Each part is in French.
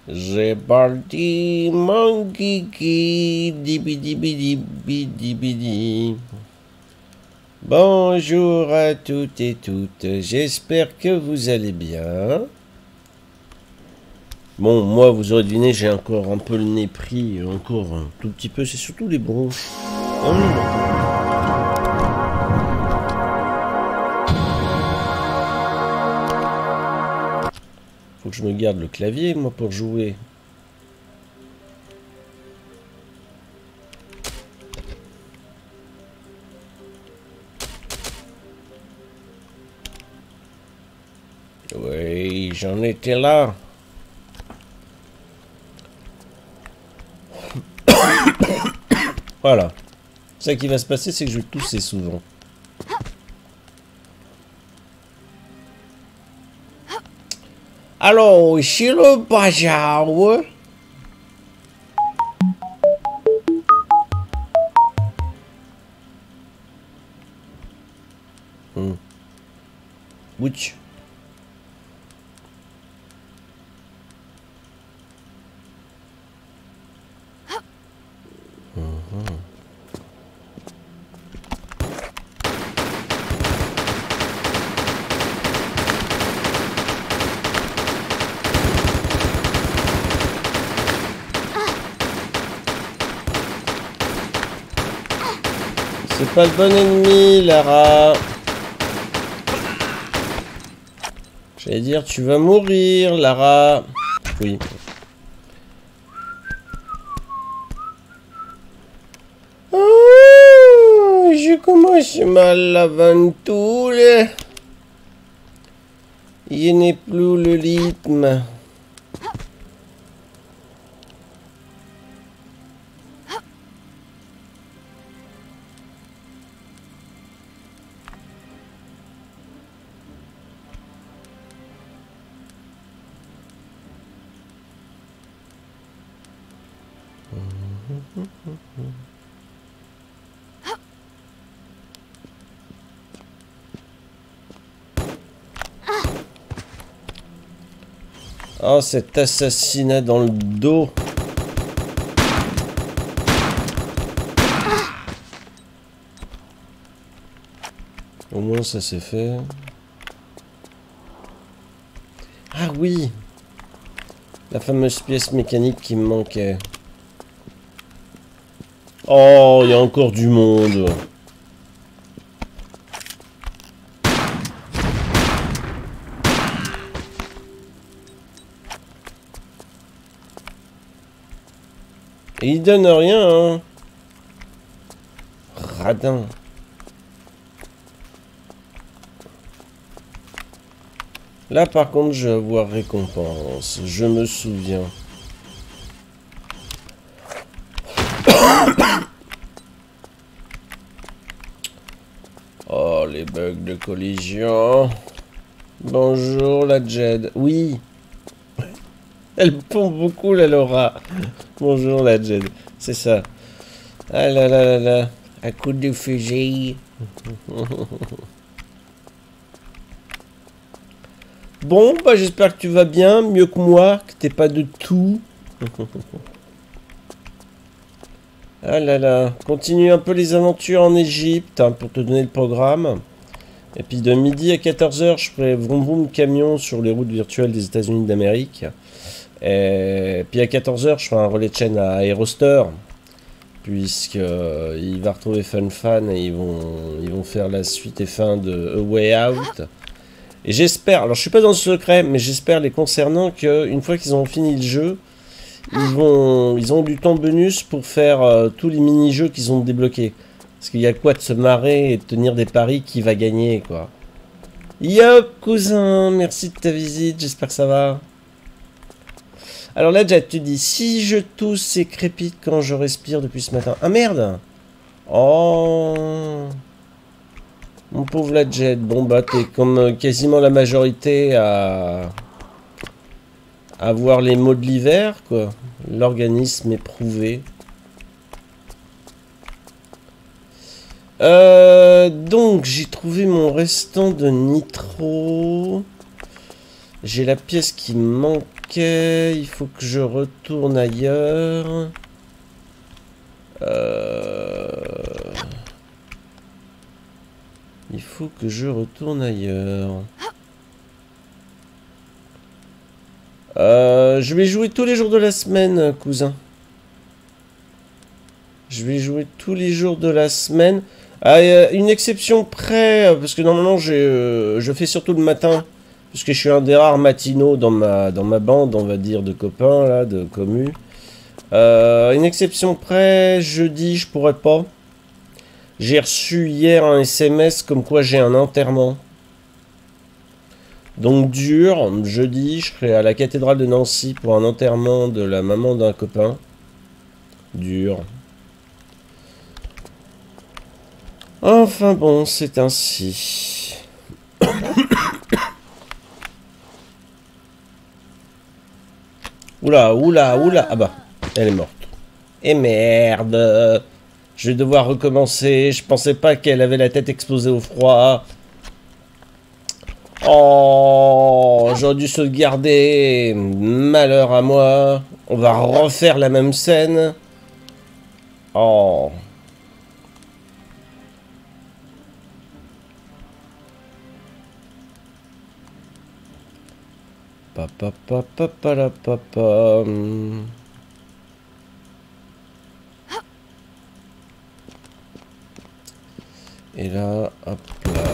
C'est parti, mon kiki, dibidi. Bonjour à toutes et toutes, j'espère que vous allez bien. Bon, moi, vous aurez deviné, j'ai encore un peu le nez pris, encore un tout petit peu, c'est surtout les bronches. Faut que je me garde le clavier, moi, pour jouer. Oui, j'en étais là. Voilà. Ce qui va se passer, c'est que je vais tousser souvent. Alors, ici le bazar. Ouch. C'est pas le bon ennemi, Lara. J'allais dire, tu vas mourir, Lara. Oui. Oh, je commence mal l'aventure. Il n'est plus le rythme. Oh, cet assassinat dans le dos. Au moins, ça s'est fait. Ah oui! La fameuse pièce mécanique qui me manquait. Oh, il y a encore du monde. Et il donne rien, hein. Radin. Là, par contre, je vais avoir récompense. Je me souviens. Oh, les bugs de collision. Bonjour, la Jed. Oui. Elle pompe beaucoup, la Laura. Bonjour, la Jed. C'est ça. Ah là là là là. À coup de fusil. Bon, bah j'espère que tu vas bien, mieux que moi, que t'es pas de tout. Ah là là, continue un peu les aventures en Égypte, hein, pour te donner le programme. Et puis de midi à 14 h, je ferai vroom vroom camion sur les routes virtuelles des États-Unis d'Amérique. Et puis à 14 h, je ferai un relais de chaîne à Aeroster, puisque il va retrouver Fan et ils vont faire la suite et fin de A Way Out. Et j'espère, alors je suis pas dans le secret, mais j'espère les concernant qu'une fois qu'ils ont fini le jeu, ils ont du temps bonus pour faire tous les mini-jeux qu'ils ont débloqués. Parce qu'il y a quoi de se marrer et de tenir des paris qui va gagner, quoi. Yo, cousin, merci de ta visite, j'espère que ça va. Alors là, Jet, tu dis, si je tousse et crépite quand je respire depuis ce matin. Ah merde! Oh! Mon pauvre la Jet, bon bah t'es comme quasiment la majorité à avoir les maux de l'hiver, quoi. L'organisme éprouvé. Donc j'ai trouvé mon restant de nitro. J'ai la pièce qui me manquait. Il faut que je retourne ailleurs. Il faut que je retourne ailleurs. Je vais jouer tous les jours de la semaine, cousin. Je vais jouer tous les jours de la semaine. Une exception près, parce que normalement je fais surtout le matin. Parce que je suis un des rares matinaux dans ma bande, on va dire, de copains, là, de commu. Une exception près, jeudi, je pourrais pas. J'ai reçu hier un SMS comme quoi j'ai un enterrement. Donc dur, jeudi, je serai à la cathédrale de Nancy pour un enterrement de la maman d'un copain. Dur. Enfin bon, c'est ainsi. Oula, oula, oula. Ah bah, elle est morte. Et merde. Je vais devoir recommencer. Je pensais pas qu'elle avait la tête explosée au froid. Oh, j'aurais dû sauvegarder. Malheur à moi. On va refaire la même scène. Oh. Papa, papa, papa, papa. Et là, hop là.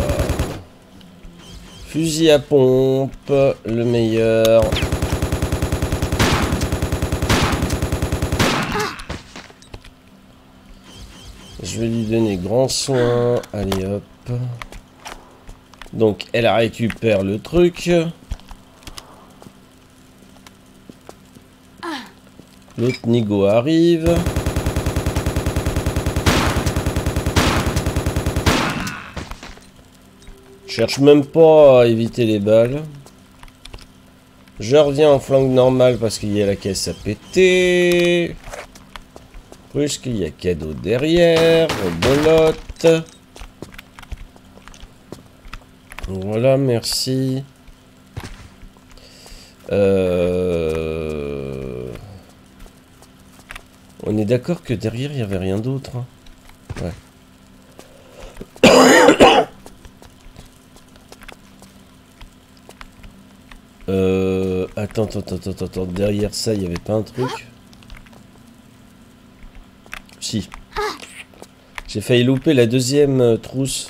Fusil à pompe, le meilleur. Je vais lui donner grand soin. Allez hop. Donc elle récupère le truc. L'autre Nigo arrive. Je cherche même pas à éviter les balles. Je reviens en flanque normale parce qu'il y a la caisse à péter. Puisqu'il y a cadeau derrière. Bolotte. Voilà, merci. On est d'accord que derrière, il n'y avait rien d'autre. Hein. Ouais. Attends. Derrière ça, il n'y avait pas un truc? Si. J'ai failli louper la deuxième trousse.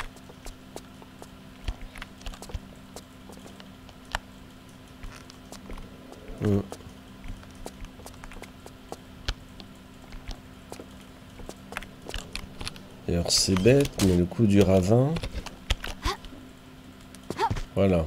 D'ailleurs, c'est bête, mais le coup du ravin. Voilà.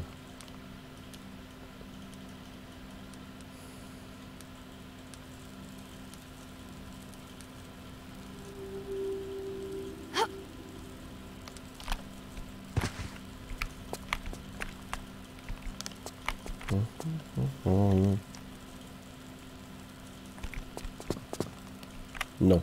Non.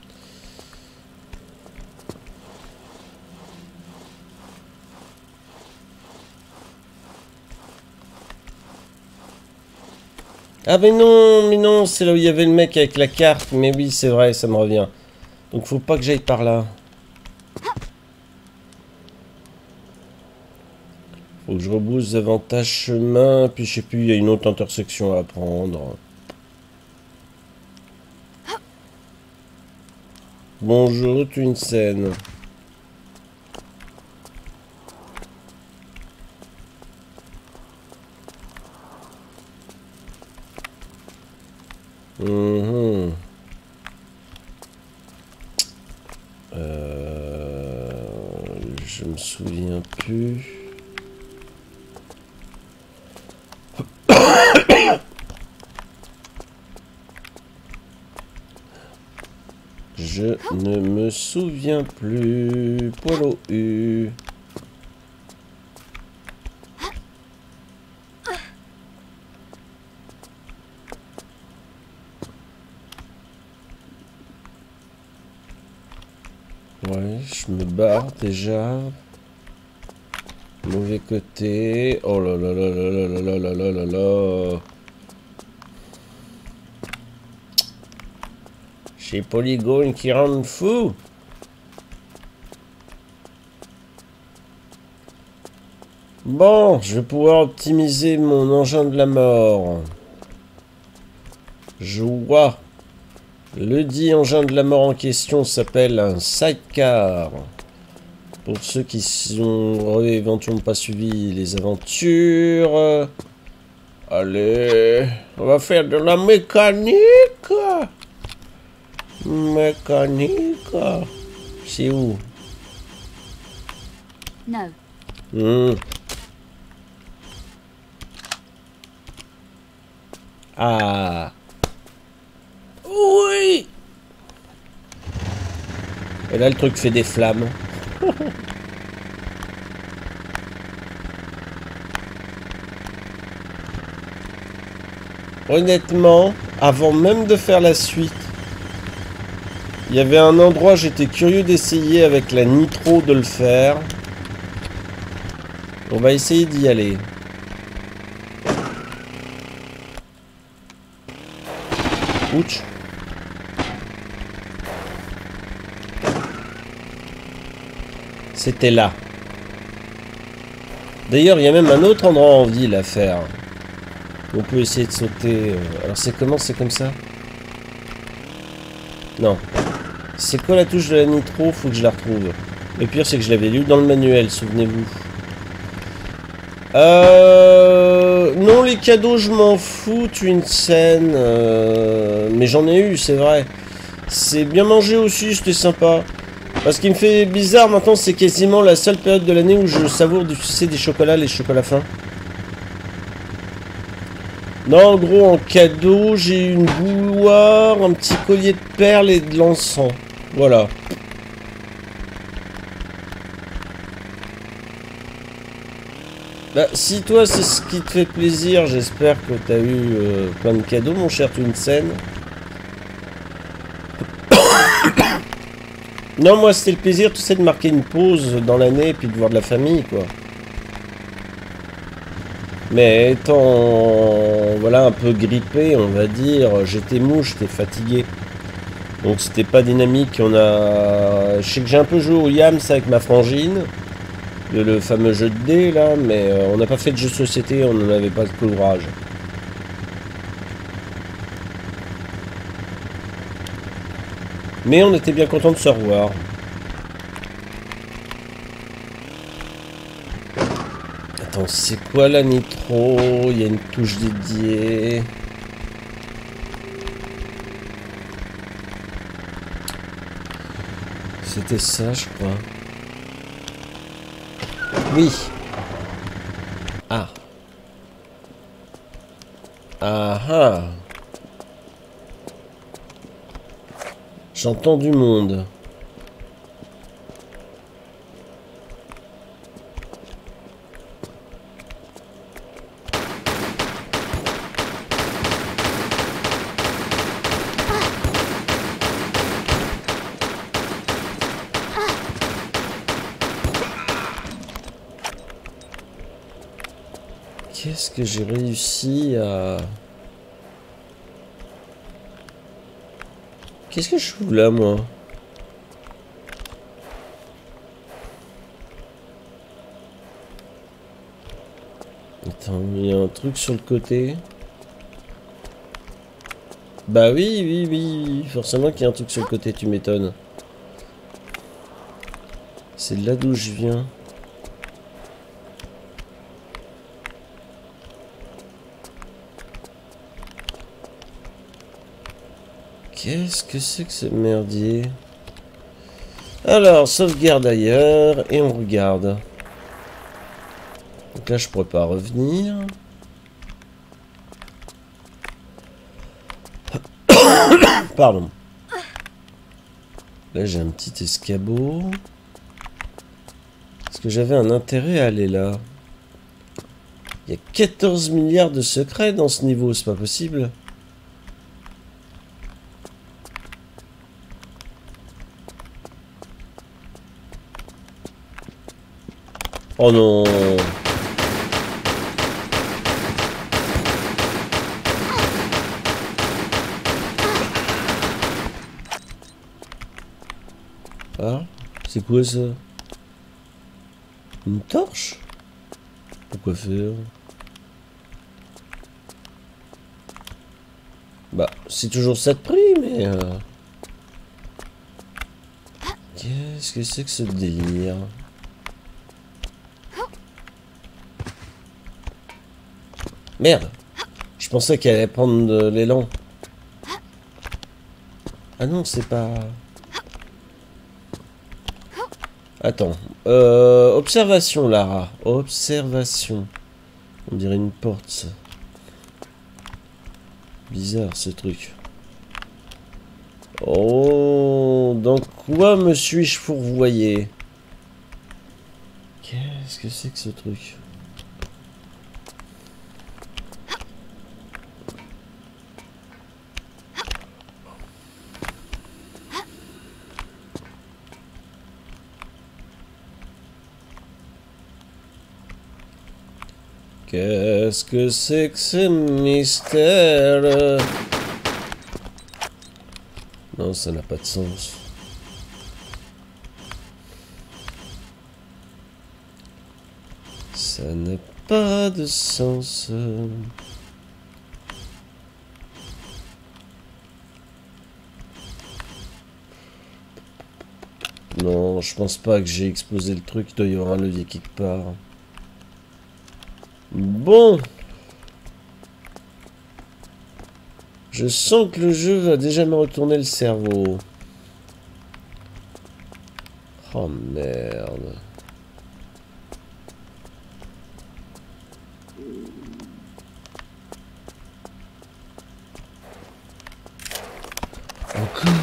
Ah mais non, c'est là où il y avait le mec avec la carte. Mais oui, c'est vrai, ça me revient. Donc faut pas que j'aille par là. Faut que je rebrousse davantage chemin. Puis je sais plus, il y a une autre intersection à prendre. Bonjour, Twinsen. Je me souviens plus. Je ne me souviens plus. Poil au U. Ouais, je me barre déjà. Mauvais côté. Oh là là là là là là là là là là. Chez Polygone qui rend fou. Bon, je vais pouvoir optimiser mon engin de la mort. Je vois. Le dit engin de la mort en question s'appelle un sidecar. Pour ceux qui n'ont éventuellement pas suivi les aventures. Allez, on va faire de la mécanique. Mécanique. C'est où? No. Ah. Oui. Et là, le truc fait des flammes. Honnêtement, avant même de faire la suite, il y avait un endroit, j'étais curieux d'essayer avec la nitro de le faire. On va essayer d'y aller. Ouch. C'était là. D'ailleurs, il y a même un autre endroit en ville à faire. On peut essayer de sauter. Alors c'est comment? C'est comme ça? Non. C'est quoi la touche de la nitro? Faut que je la retrouve. Le pire, c'est que je l'avais lu dans le manuel, souvenez-vous. Non, les cadeaux, je m'en fous. Twin scène. Mais j'en ai eu, c'est vrai. C'est bien mangé aussi, c'était sympa. Ce qui me fait bizarre maintenant, c'est quasiment la seule période de l'année où je savoure du succès des chocolats, les chocolats fins. Non, en gros, en cadeau, j'ai une bouilloire, un petit collier de perles et de l'encens. Voilà. Bah, si toi, c'est ce qui te fait plaisir, j'espère que t'as eu plein de cadeaux, mon cher Twinsen. Non, moi, c'était le plaisir, tu sais, de marquer une pause dans l'année et puis de voir de la famille, quoi. Mais étant, voilà, un peu grippé, on va dire, j'étais mou, j'étais fatigué. Donc c'était pas dynamique. Je sais que j'ai un peu joué au Yams avec ma frangine, le fameux jeu de dés, là, mais on n'a pas fait de jeu de société, on n'en avait pas de courage. Mais on était bien content de se revoir. Attends, c'est quoi la nitro? Il y a une touche dédiée. C'était ça, je crois. Oui. Ah. Ah ah. J'entends du monde. Qu'est-ce que j'ai réussi à... Qu'est-ce que je fous là, moi? Attends, il y a un truc sur le côté. Bah oui, oui, oui, forcément qu'il y a un truc sur le côté, tu m'étonnes. C'est de là d'où je viens. Qu'est-ce que c'est que ce merdier? Alors, sauvegarde ailleurs, et on regarde. Donc là, je pourrais pas revenir. Pardon. Là, j'ai un petit escabeau. Est-ce que j'avais un intérêt à aller là? Il y a 14 milliards de secrets dans ce niveau, c'est pas possible. Oh non. Ah, c'est quoi ça? Une torche? Pourquoi faire? Bah, c'est toujours ça de prix, mais... Qu'est-ce que c'est que ce délire? Merde! Je pensais qu'elle allait prendre de l'élan. Ah non, c'est pas... Attends. Observation, Lara. Observation. On dirait une porte, ça. Bizarre, ce truc. Oh, dans quoi me suis-je fourvoyé? Qu'est-ce que c'est que ce truc? Qu'est-ce que c'est que ce mystère? Non, ça n'a pas de sens. Ça n'a pas de sens. Non, je pense pas que j'ai explosé le truc. Il doit y avoir un levier quelque part. Bon. Je sens que le jeu va déjà me retourner le cerveau. Oh merde. Encore.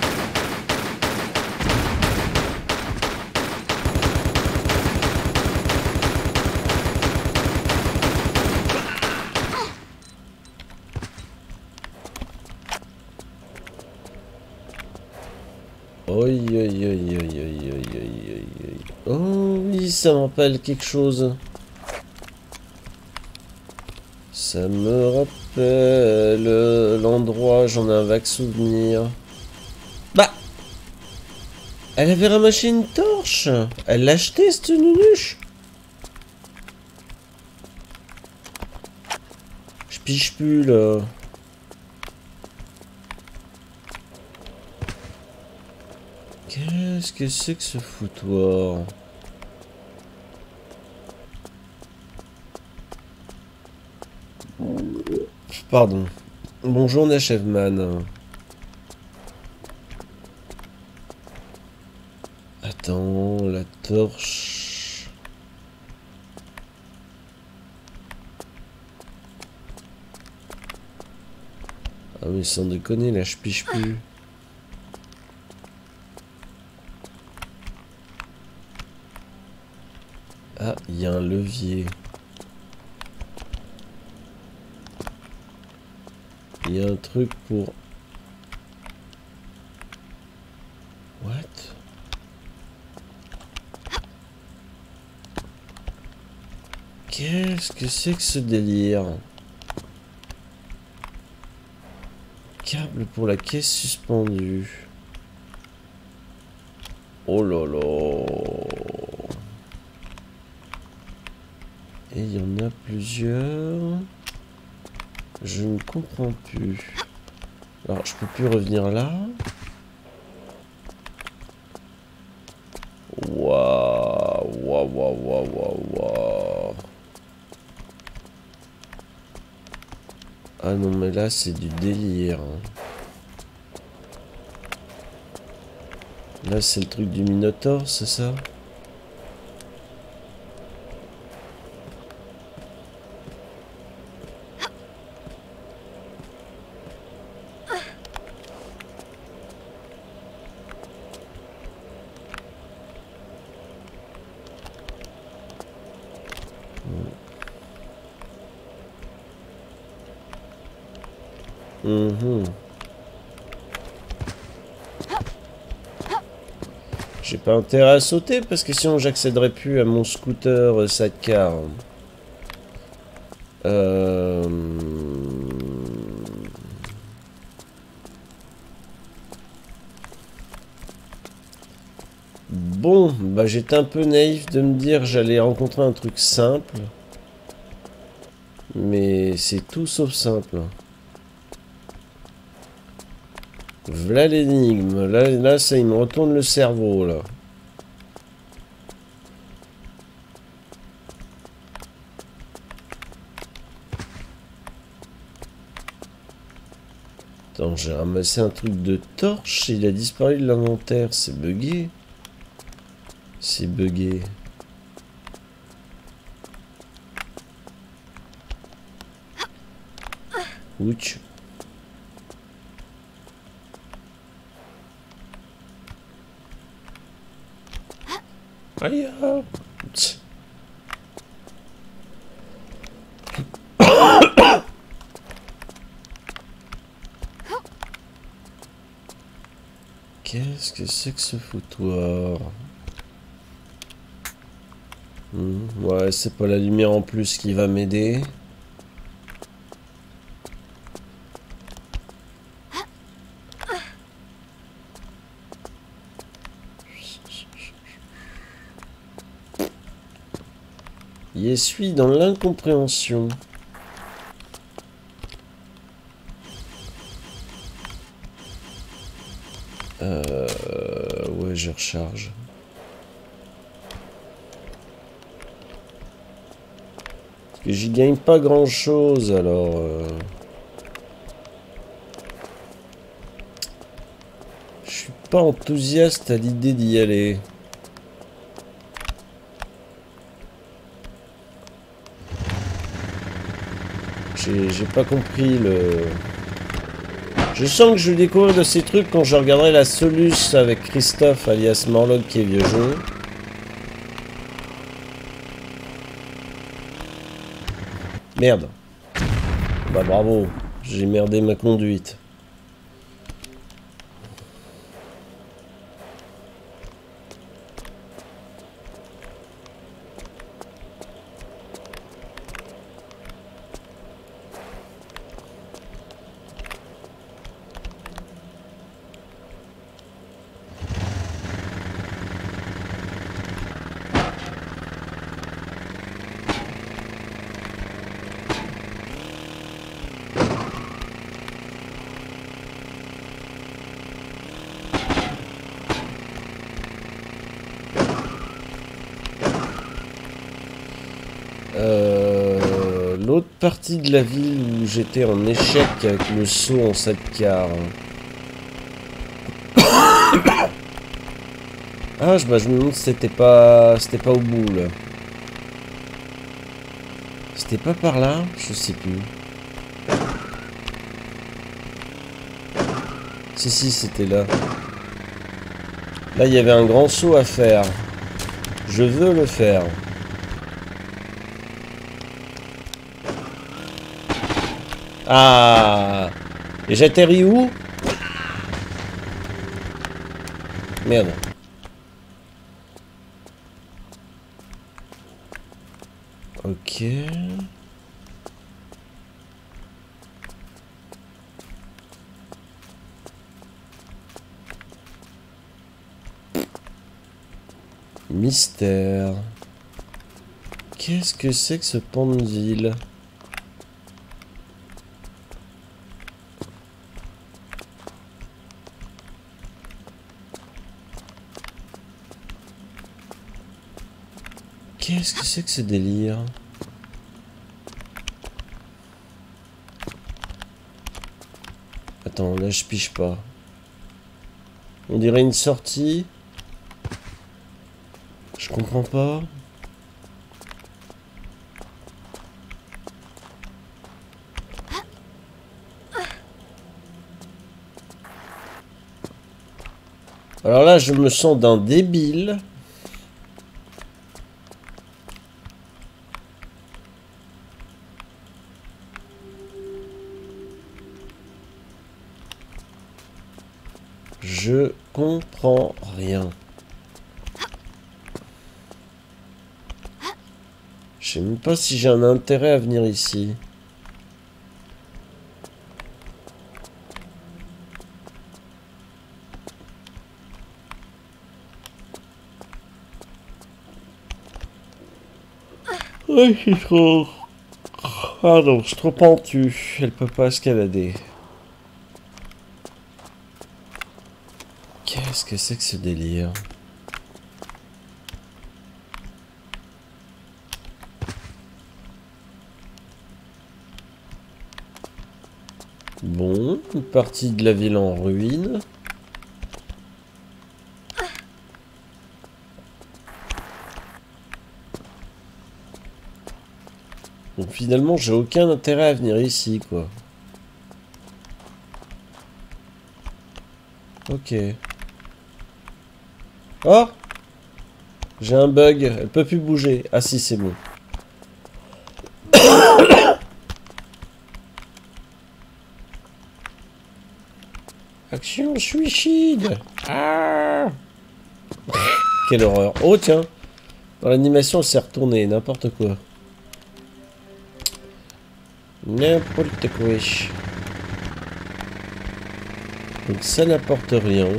Oi, oi, oi, oi, oi, oi, oi, oi. Oh oui, ça me rappelle quelque chose. Ça me rappelle l'endroit, j'en ai un vague souvenir. Bah, elle avait ramassé une torche. Elle l'a acheté, cette nunuche. Je pige plus, là. Qu'est-ce que c'est que ce foutoir? Pardon. Bonjour, Nachevman. Attends, la torche... Ah mais sans déconner, là je pige plus. Ah, il y a un levier. Il y a un truc pour... What? Qu'est-ce que c'est que ce délire? Câble pour la caisse suspendue. Oh là là. Et il y en a plusieurs. Je ne comprends plus. Alors, je peux plus revenir là. Waouh, waouh, waouh, waouh, waouh, waouh. Ah non, mais là, c'est du délire. Là, c'est le truc du Minotaure, c'est ça? J'ai pas intérêt à sauter parce que sinon j'accéderai plus à mon scooter sidecar. Bon, bah j'étais un peu naïf de me dire que j'allais rencontrer un truc simple. Mais c'est tout sauf simple. V'là l'énigme. Là, ça, il me retourne le cerveau, là. Attends, j'ai ramassé un truc de torche. Il a disparu de l'inventaire. C'est bugué. C'est bugué. Ouch. Aïe. Tch. Qu'est-ce que c'est que ce foutoir? Ouais, c'est pas la lumière en plus qui va m'aider. Y suis dans l'incompréhension. Ouais, je recharge. Parce que j'y gagne pas grand chose alors. Je suis pas enthousiaste à l'idée d'y aller. J'ai pas compris le... Je sens que je vais découvrir de ces trucs quand je regarderai la Solus avec Christophe alias Morlock qui est vieux jeu. Merde. Bah bravo, j'ai merdé ma conduite. L'autre partie de la ville où j'étais en échec avec le saut en sidecar. Ah, je me demande si c'était pas au bout là. C'était pas par là? Je sais plus. Si, c'était là. Là, il y avait un grand saut à faire. Je veux le faire. Ah! Et j'atterris où? Merde. Ok. Mystère. Qu'est-ce que c'est que ce pan de ville? Qu'est-ce que c'est que ce délire? Attends, là je piche pas. On dirait une sortie. Je comprends pas. Alors là, je me sens d'un débile. Je comprends rien. Je sais même pas si j'ai un intérêt à venir ici. Ouais, je suis trop... Ah non, je suis trop pentu. Elle peut pas escalader. Qu'est-ce que c'est que ce délire? Bon, une partie de la ville en ruine. Donc finalement, j'ai aucun intérêt à venir ici, quoi. Ok. Oh! J'ai un bug, elle peut plus bouger. Ah si, c'est bon. Action suicide! Ah! Quelle horreur. Oh tiens! Dans l'animation, elle s'est retournée, n'importe quoi. N'importe quoi. Donc ça n'apporte rien.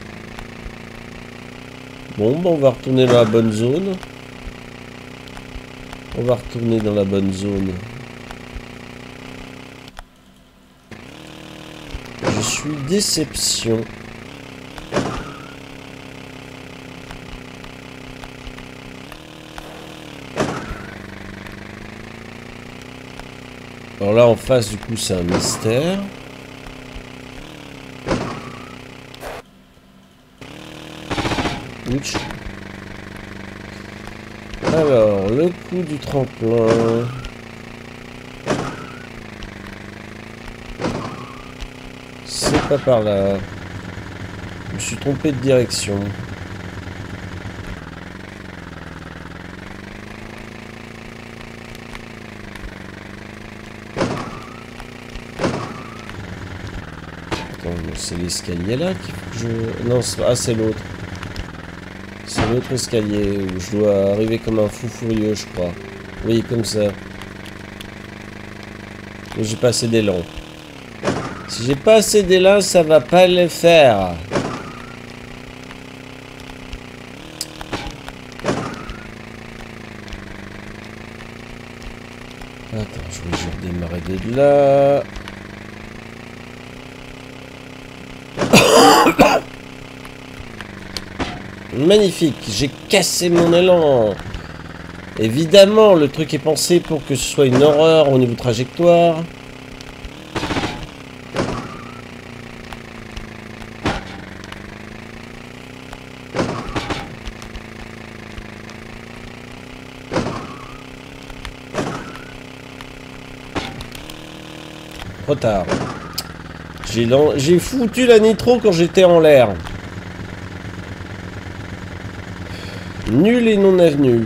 Bon, bah on va retourner dans la bonne zone. On va retourner dans la bonne zone. Je suis déception. Alors là en face du coup c'est un mystère. Ouch. Alors le coup du tremplin. C'est pas par là. Je me suis trompé de direction. C'est l'escalier là qu'il faut que je... Non, ah c'est l'autre. C'est l'autre escalier où je dois arriver comme un fou furieux, je crois. Oui, comme ça. J'ai pas assez d'élan. Si j'ai pas assez d'élan, ça va pas le faire. Attends, je vais redémarrer de là. Magnifique, j'ai cassé mon élan. Évidemment, le truc est pensé pour que ce soit une horreur au niveau trajectoire. Trop tard. J'ai foutu la nitro quand j'étais en l'air. Nul et non avenu.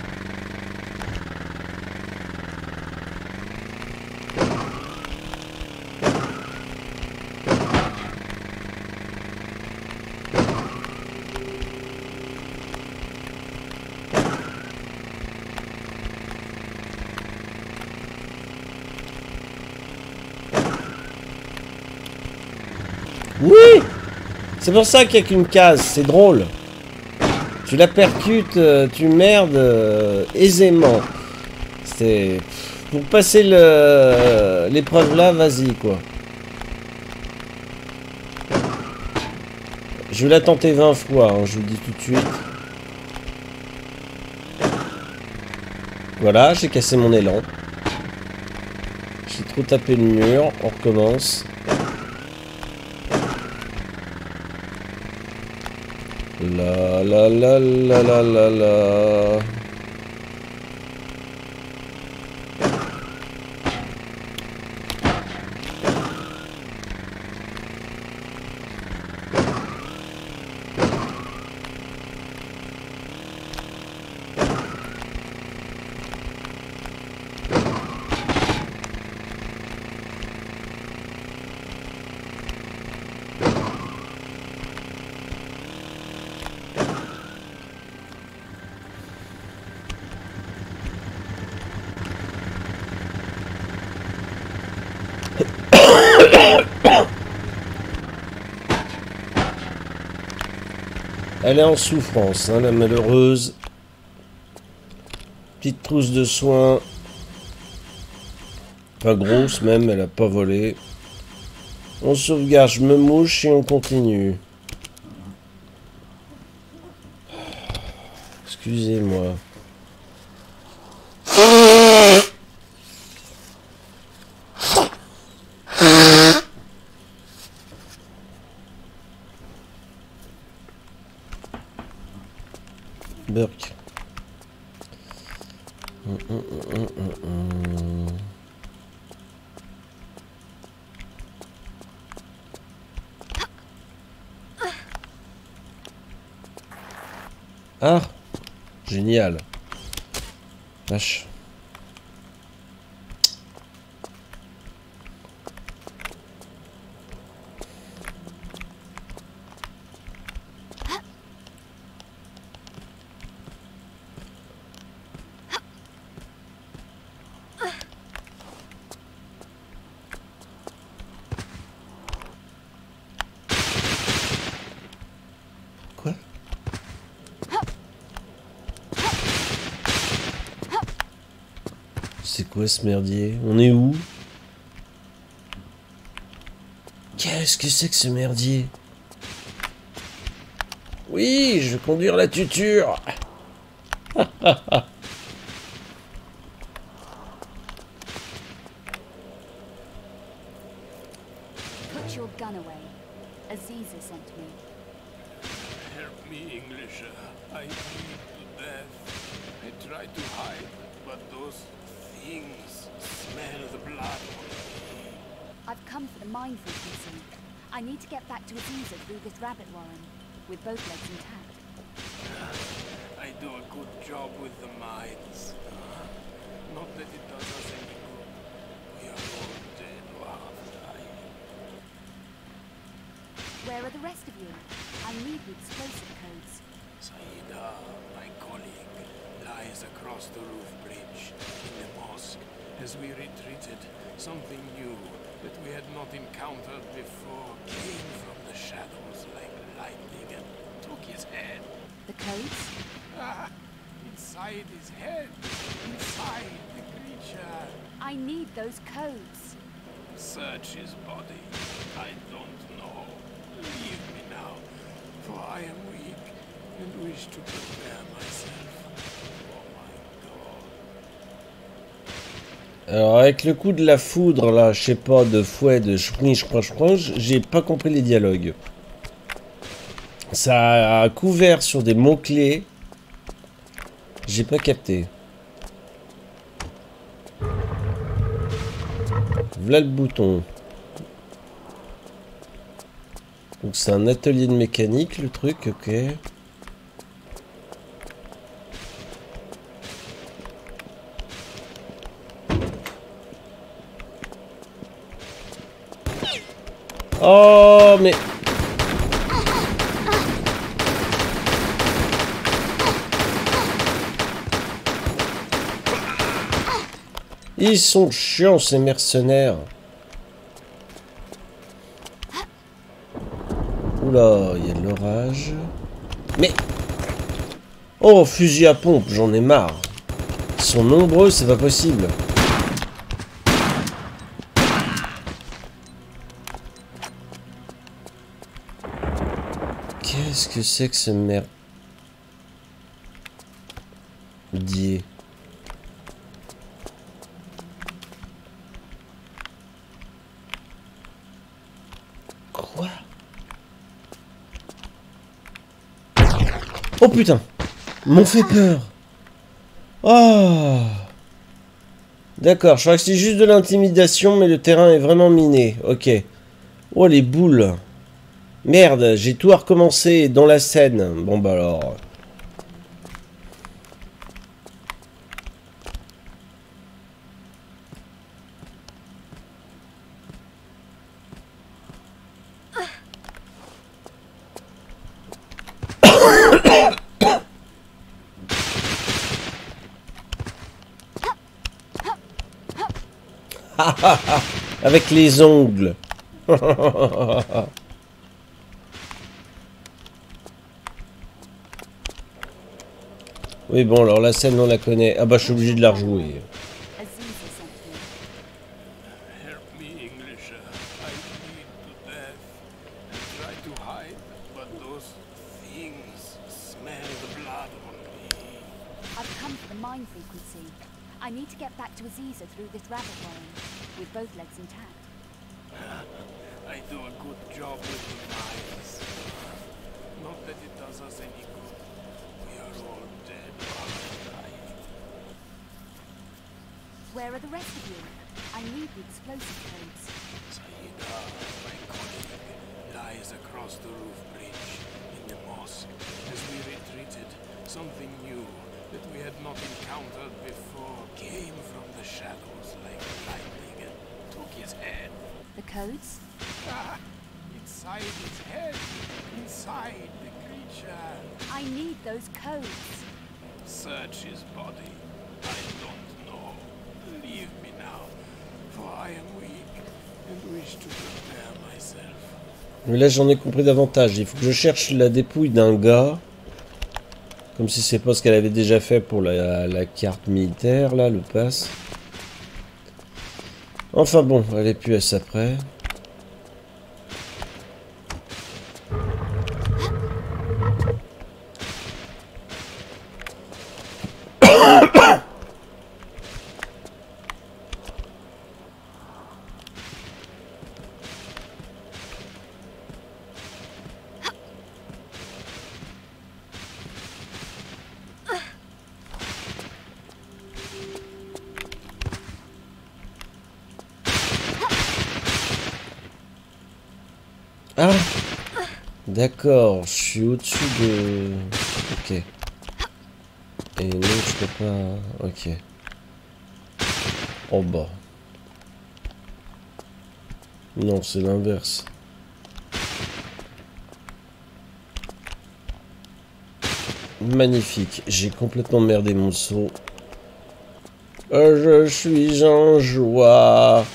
Oui! C'est pour ça qu'il n'y a qu'une case, c'est drôle. Tu la percutes, tu merdes aisément. C'est... Pour passer l'épreuve là, vas-y quoi. Je vais la tenter 20 fois, hein, je vous le dis tout de suite. Voilà, j'ai cassé mon élan. J'ai trop tapé le mur, on recommence. La la la la la la la. Elle est en souffrance, hein, la malheureuse. Petite trousse de soins. Pas grosse même, elle a pas volé. On sauvegarde, je me mouche et on continue. Excusez-moi. Burk. Ah, génial. Vache. Quoi? C'est quoi ce merdier? On est où? Qu'est-ce que c'est que ce merdier? Oui, je vais conduire la tuture. Put your gun away. Aziza sent me. Help me, English. I bleed to death. I try to hide, but those things smell the blood. I've come for the mine frequency. I need to get back to Aziza through this rabbit warren, with both legs intact. I do a good job with the mines. Not that it does us any good. We are all dead or half dying. Where are the rest of you? I need the explosive codes. Saida, my colleague, lies across the roof bridge in the mosque. As we retreated, something new that we had not encountered before came from the shadows like lightning and took his head. The codes? Ah, inside his head, inside the creature. I need those codes. Search his body. I don't know. Leave me now, for I am weak and wish to prepare myself. Oh my God. Alors avec le coup de la foudre là, je sais pas, de fouet, de je j'ai pas compris les dialogues. Ça a couvert sur des mots-clés. J'ai pas capté. Voilà le bouton. Donc c'est un atelier de mécanique le truc, ok. Oh mais... Ils sont chiants ces mercenaires. Oula, il y a de l'orage. Mais... Oh, fusil à pompe, j'en ai marre. Ils sont nombreux, c'est pas possible. Qu'est-ce que c'est que ce merdier? Quoi? Oh putain! M'ont fait peur! Oh! D'accord, je crois que c'est juste de l'intimidation, mais le terrain est vraiment miné. Ok. Oh, les boules! Merde, j'ai tout à recommencer dans la scène. Bon bah alors... Avec les ongles. Oui, bon, alors la scène, on la connaît. Ah bah, je suis obligé de la rejouer. Aziza sent me. Help me, Englisher. I bleed to death. I try to hide, but those things smell the blood on me. I've come for the mine frequency. I need to get back to Aziza through this rabbit warren, with both legs intact. I do a good job with the mines. Not that it does us any good. We are all dead or alive. Where are the rest of you? I need the explosive codes. Saida, my colleague, lies across the roof bridge in the mosque. As we retreated, something new that we had not encountered before came from the shadows like lightning and took his head. The codes? Ah, inside his head, inside the creature. I need those codes. Search his body. I don't know. Leave me now, for I am weak and wish to prepare myself. Mais là, j'en ai compris davantage. Il faut que je cherche la dépouille d'un gars. Comme si c'est pas ce qu'elle avait déjà fait pour la carte militaire, là, le pass. Enfin bon, elle est plus à ça près. Ah, d'accord, je suis au-dessus de... Ok. Et non, je peux pas... Ok. Oh bah. Non, c'est l'inverse. Magnifique. J'ai complètement merdé mon saut. Je suis en joie.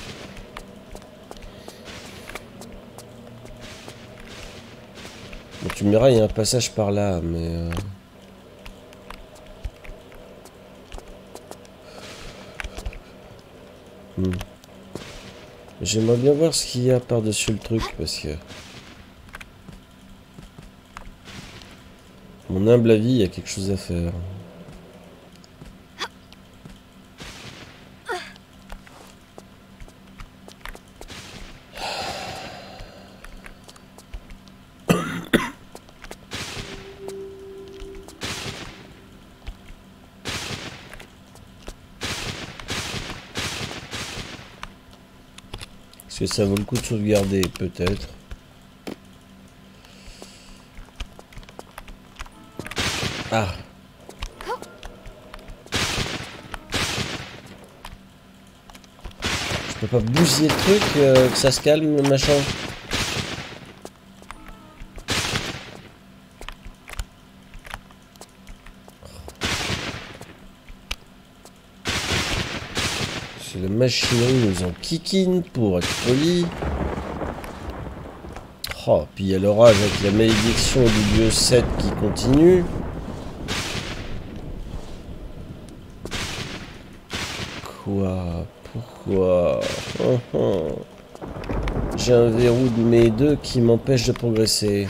Bon, tu me diras, il y a un passage par là, mais... J'aimerais bien voir ce qu'il y a par-dessus le truc, parce que... Mon humble avis, il y a quelque chose à faire. Est-ce que ça vaut le coup de sauvegarder? Peut-être. Ah. Je peux pas bousiller le truc, que ça se calme, le machin. C'est la machinerie nous en kikine pour être poli. Oh, puis il y a l'orage avec la malédiction du dieu 7 qui continue. Quoi? Pourquoi? J'ai un verrou de mes deux qui m'empêche de progresser.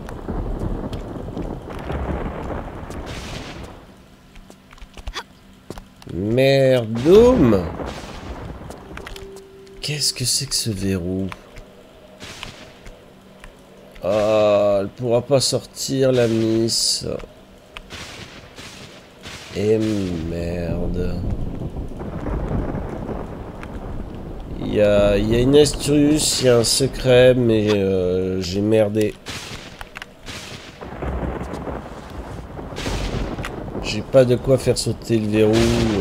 Merdome! Qu'est-ce que c'est que ce verrou? Ah, elle pourra pas sortir la miss. Et merde. Il y a une astuce, il y a un secret, mais j'ai merdé. J'ai pas de quoi faire sauter le verrou.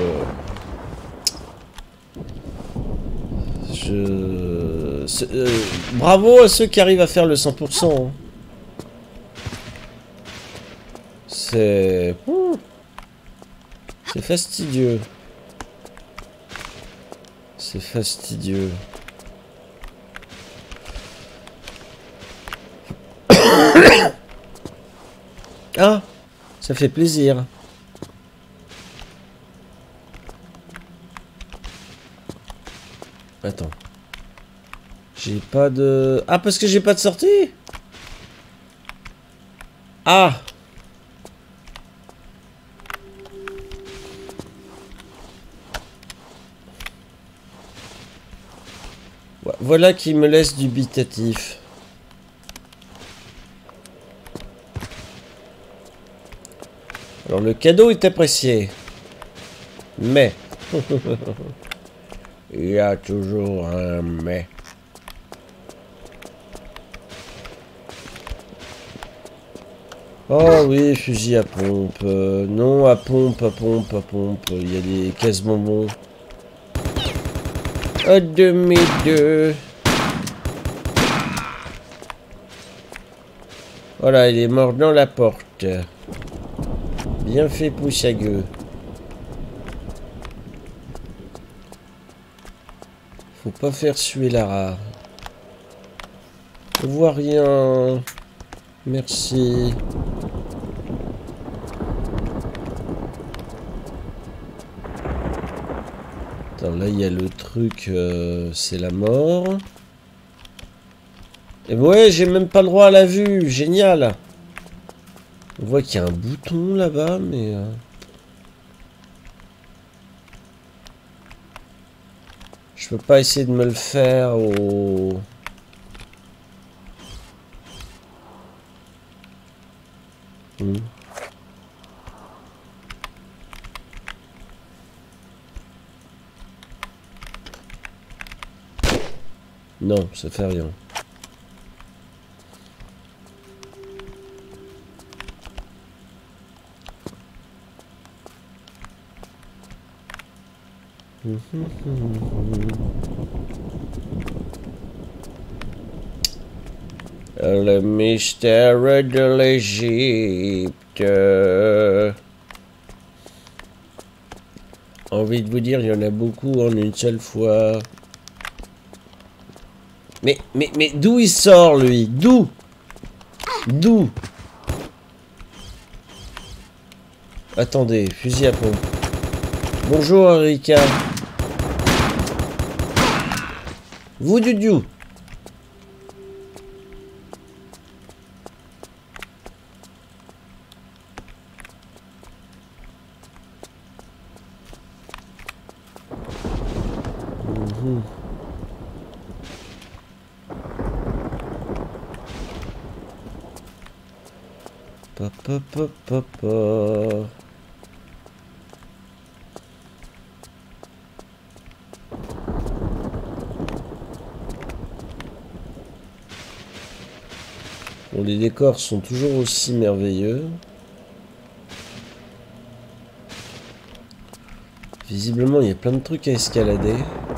Bravo à ceux qui arrivent à faire le 100%. C'est fastidieux. C'est fastidieux. Ah, ça fait plaisir. Attends. J'ai pas de... Ah, parce que j'ai pas de sortie? Ah! Voilà qui me laisse dubitatif. Alors le cadeau est apprécié. Mais... il y a toujours un mais. Oh oui, fusil à pompe. Non, à pompe, à pompe, à pompe. Il y a des caisses bonbons. À demi-deux. Voilà, il est mort dans la porte. Bien fait, pouce à gueux. Faut pas faire suer Lara. Je vois rien. Merci. Attends, là il y a le truc, c'est la mort. Et ouais, j'ai même pas le droit à la vue, génial. On voit qu'il y a un bouton là-bas, mais... je peux pas essayer de me le faire au... Non, ça fait rien. Le mystère de l'Égypte. Envie de vous dire, il y en a beaucoup en une seule fois. Mais d'où il sort, lui? D'où? D'où? Attendez, fusil à pompe. Bonjour, Erika. Vous, Dudu. Papa. Bon, les décors sont toujours aussi merveilleux. Visiblement, il y a plein de trucs à escalader.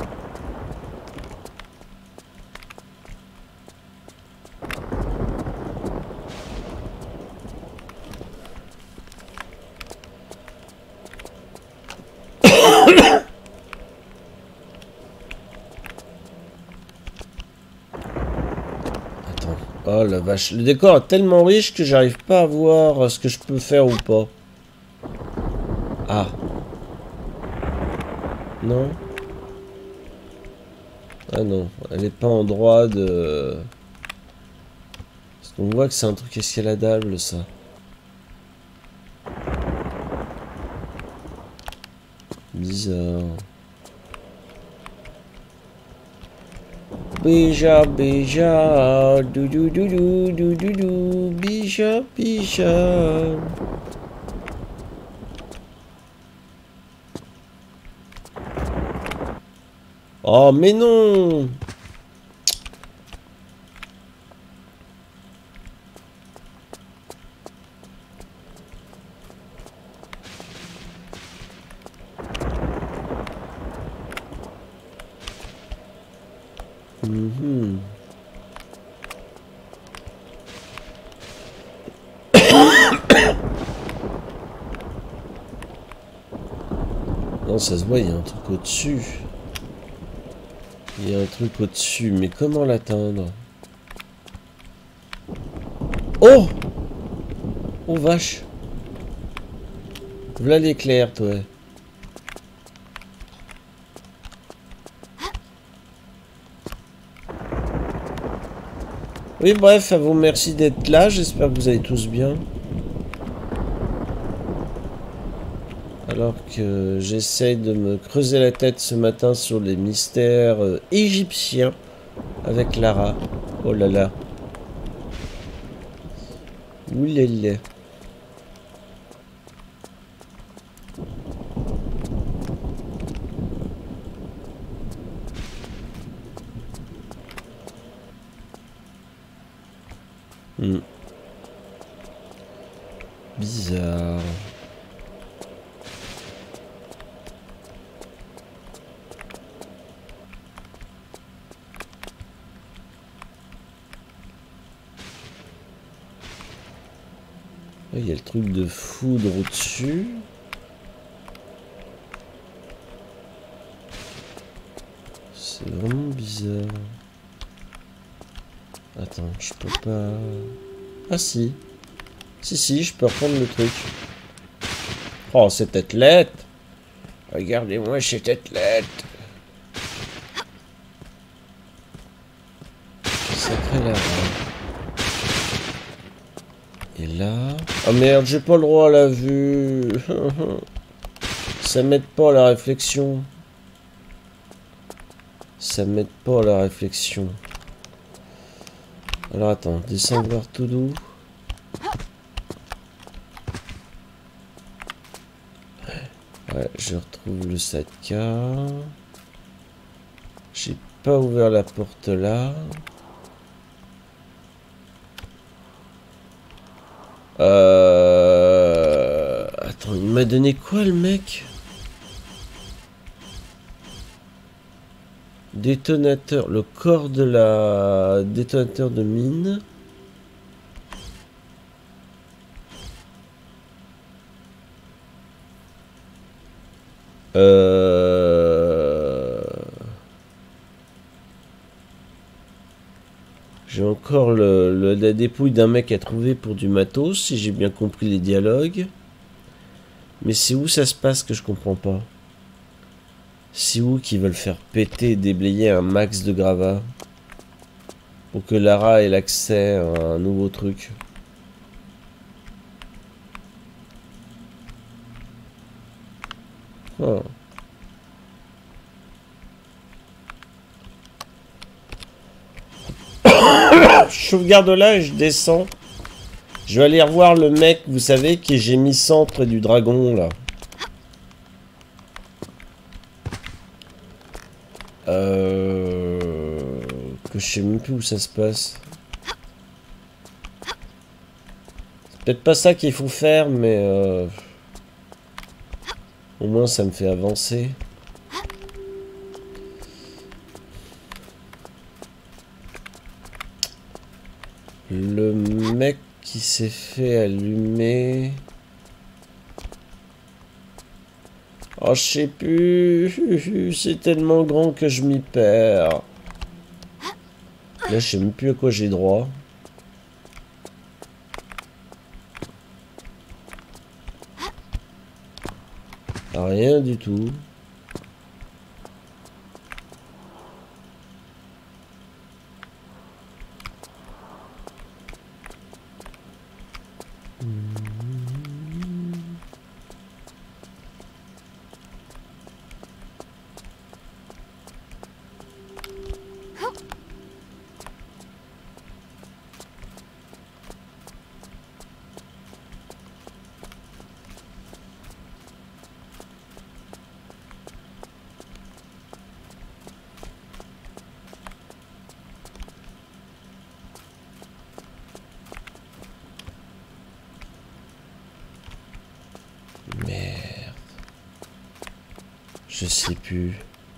Oh la vache, le décor est tellement riche que j'arrive pas à voir ce que je peux faire ou pas. Ah. Non. Ah non, elle est pas en droit de... Parce qu'on voit que c'est un truc escaladable ça. Bizarre. Bija, bija, du du du du du du du, bija, bija. Oh mais non! Non, ça se voit, il y a un truc au-dessus. Il y a un truc au-dessus, mais comment l'atteindre? Oh! Oh vache! Voilà l'éclair, toi. Oui, bref, à vous merci d'être là. J'espère que vous allez tous bien. Alors que j'essaye de me creuser la tête ce matin sur les mystères égyptiens avec Lara. Oh là là. Oulélé. Bizarre. Il y a le truc de foudre au-dessus. C'est vraiment bizarre. Attends, je peux pas... Ah si. Si, je peux reprendre le truc. Oh, cette athlète. Regardez-moi cette athlète. Sacré Lara. Et là... Oh merde, j'ai pas le droit à la vue. Ça m'aide pas à la réflexion. Ça m'aide pas à la réflexion. Alors attends, descendre vers tout doux. Ouais, je retrouve le sidecar. J'ai pas ouvert la porte là. Attends, il m'a donné quoi le mec? Détonateur, le corps de la détonateur de mine. J'ai encore la dépouille d'un mec à trouver pour du matos, si j'ai bien compris les dialogues. Mais c'est où ça se passe que je comprends pas? C'est où qu'ils veulent faire péter et déblayer un max de gravats pour que Lara ait l'accès à un nouveau truc? Oh. Je sauvegarde là et je descends. Je vais aller revoir le mec, vous savez, qui j'ai mis centre du dragon là. Que je sais même plus où ça se passe. C'est peut-être pas ça qu'il faut faire, mais au moins ça me fait avancer. Le mec qui s'est fait allumer... Oh, je sais plus. C'est tellement grand que je m'y perds. Là, je sais même plus à quoi j'ai droit. À rien du tout. Merde. Je sais plus.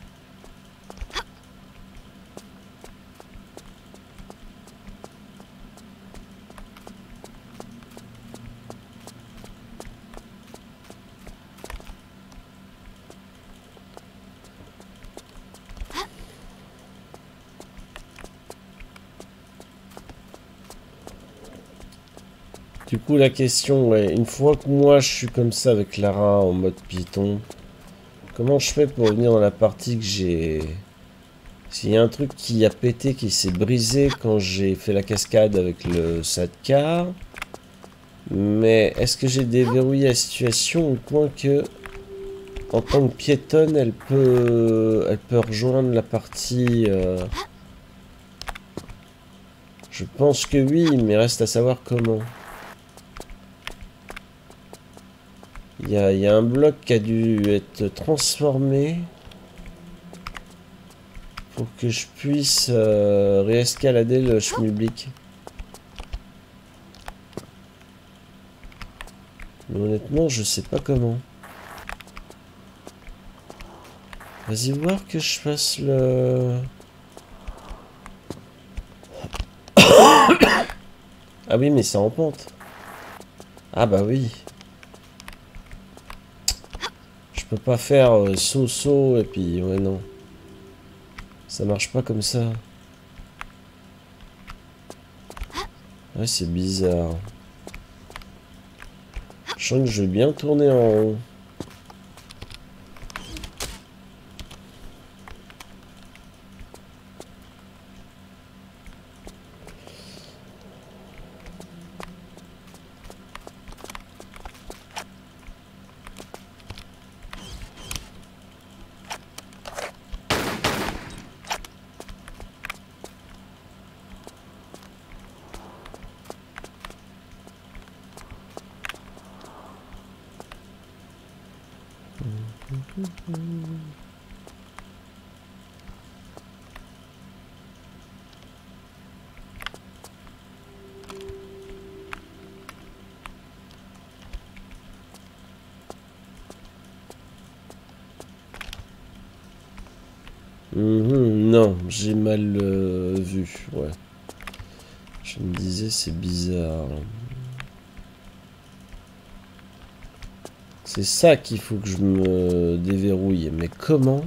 Du coup, la question est, une fois que moi je suis comme ça avec Lara en mode Python, comment je fais pour revenir dans la partie que j'ai S'il y a un truc qui a pété, qui s'est brisé quand j'ai fait la cascade avec le sidecar. Mais est-ce que j'ai déverrouillé la situation au point que, en tant que piétonne, elle peut rejoindre la partie... Je pense que oui, mais reste à savoir comment. Il y a un bloc qui a dû être transformé pour que je puisse réescalader le schmilblick. Mais honnêtement, je sais pas comment. Vas-y voir que je fasse le... Ah oui, mais c'est en pente. Ah bah oui. Je peux pas faire saut et puis... Ouais, non. Ça marche pas comme ça. Ouais, c'est bizarre. Je sens que je vais bien tourner en haut. Non, j'ai mal vu, ouais. Je me disais, c'est bizarre. C'est ça qu'il faut que je me déverrouille. Mais comment?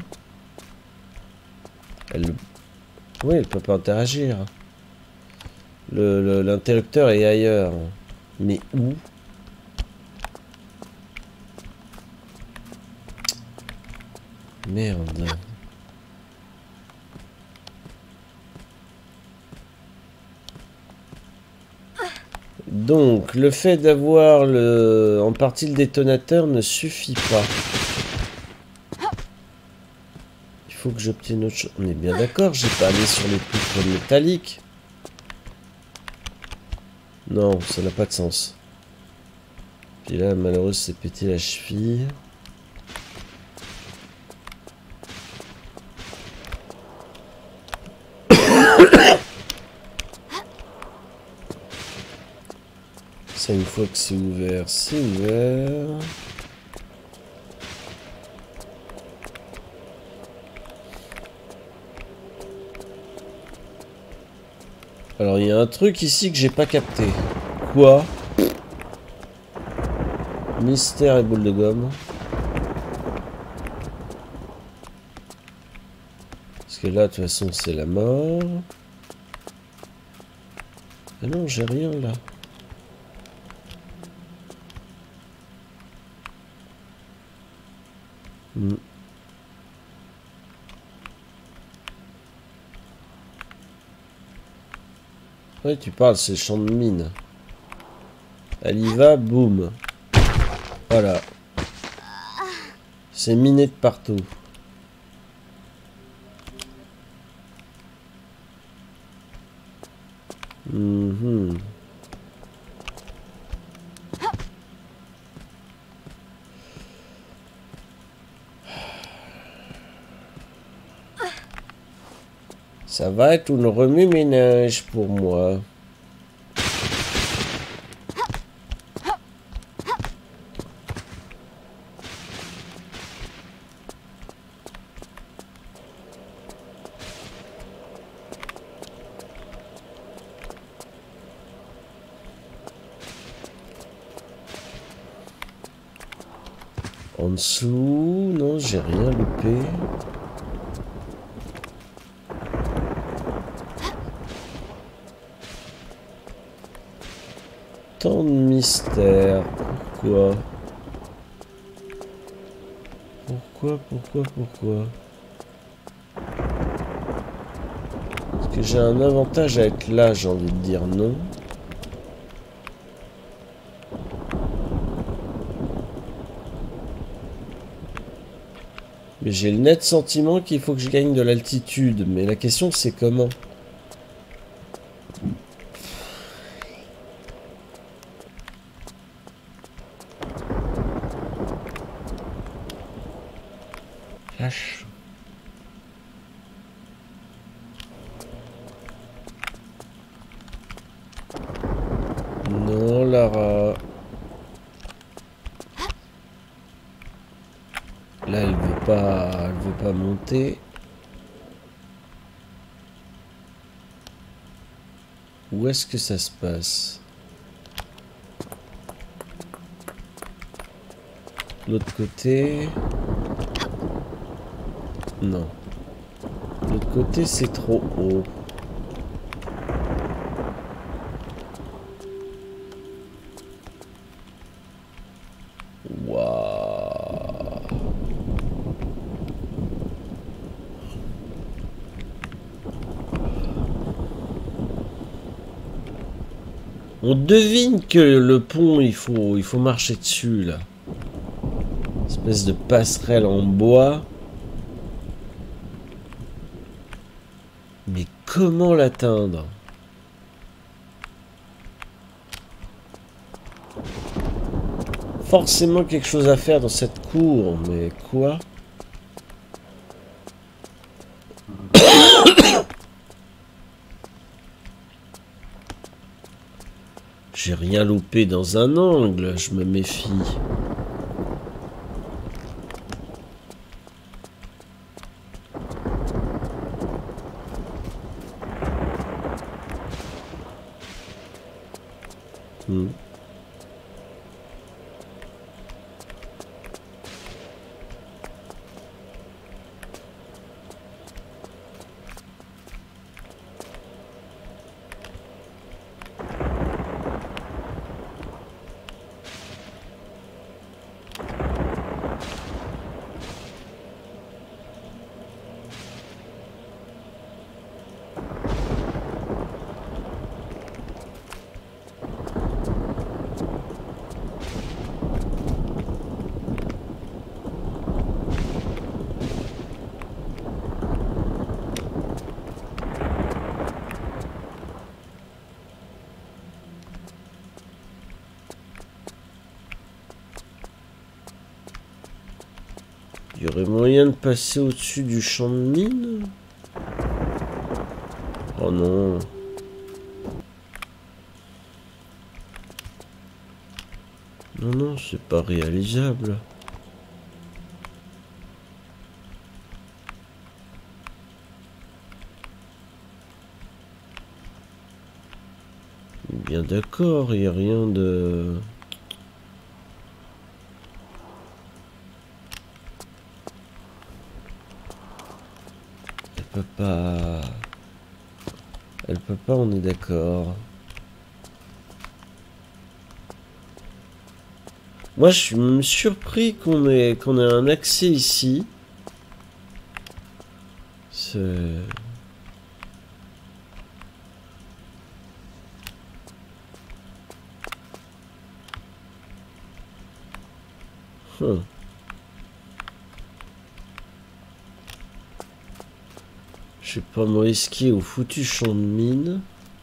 Oui, elle peut pas interagir. L'interrupteur est ailleurs. Mais où? Merde. Donc, le fait d'avoir en partie le détonateur ne suffit pas. Il faut que j'obtienne autre chose. On est bien d'accord, j'ai pas allé sur les poutres métalliques. Non, ça n'a pas de sens. Puis là, malheureuse, c'est pété la cheville. Ça, une fois que c'est ouvert, c'est ouvert. Alors, il y a un truc ici que j'ai pas capté. Quoi? Mystère et boule de gomme. Parce que là, de toute façon, c'est la mort. Ah non, j'ai rien là. Ouais, tu parles, c'est le champ de mine. Elle y va, boum. Voilà. C'est miné de partout. Ça va être une remue-ménage pour moi. En dessous, non, j'ai rien loupé. Tant de mystère. Pourquoi? Pourquoi? que j'ai un avantage à être là, j'ai envie de dire non. Mais j'ai le net sentiment qu'il faut que je gagne de l'altitude. Mais la question c'est comment? H. Non, Lara. Là, elle veut pas monter. Où est-ce que ça se passe? L'autre côté. Non. L'autre côté, c'est trop haut. Waouh. On devine que le pont, il faut marcher dessus, là. Espèce de passerelle en bois. Mais comment l'atteindre? Forcément quelque chose à faire dans cette cour, mais quoi? J'ai rien loupé dans un angle, je me méfie. Il y aurait moyen de passer au-dessus du champ de mine? Oh non. Non, non, c'est pas réalisable. Bien d'accord, il n'y a rien de... Elle peut pas, on est d'accord. Moi, je suis surpris qu'on ait un accès ici. C'est... Je vais pas me risquer au foutu champ de mine.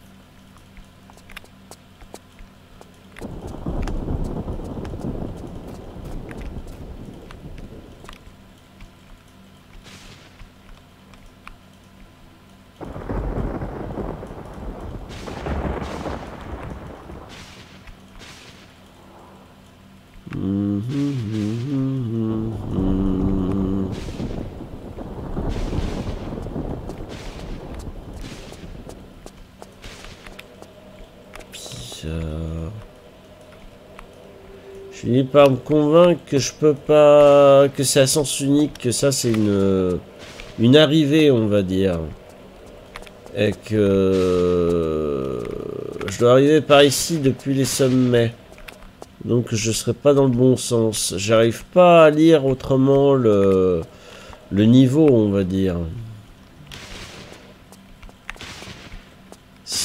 Je finis par me convaincre que je peux pas... que c'est à sens unique, que ça c'est une arrivée, on va dire. Et que... je dois arriver par ici depuis les sommets. Donc je serai pas dans le bon sens. J'arrive pas à lire autrement le niveau, on va dire.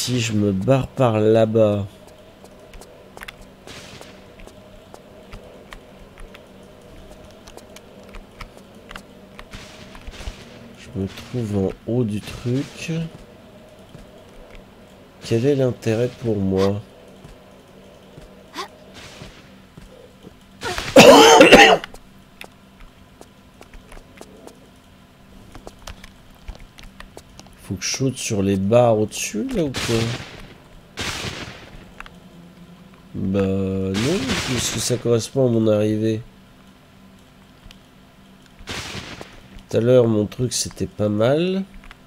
si je me barre par là-bas... Je me trouve en haut du truc. Quel est l'intérêt pour moi? Faut que je saute sur les barres au-dessus, là, ou quoi? Bah non, puisque ça correspond à mon arrivée. Tout à l'heure, mon truc, c'était pas mal.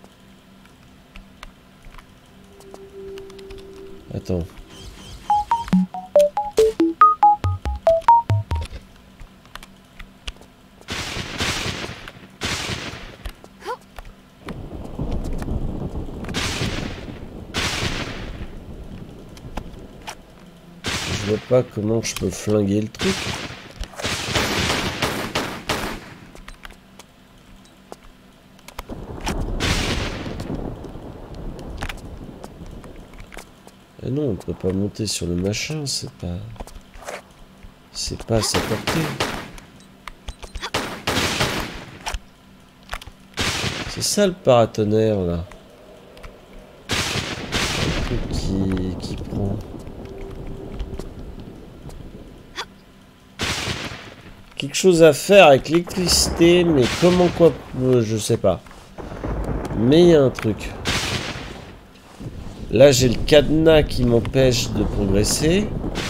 Attends. Je vois pas comment je peux flinguer le truc. Ah non, on peut pas monter sur le machin, c'est pas... C'est pas à sa portée. C'est ça le paratonnerre, là. Un truc qui prend... Quelque chose à faire avec l'électricité, mais comment quoi... je sais pas. Mais il y a un truc. Là, j'ai le cadenas qui m'empêche de progresser.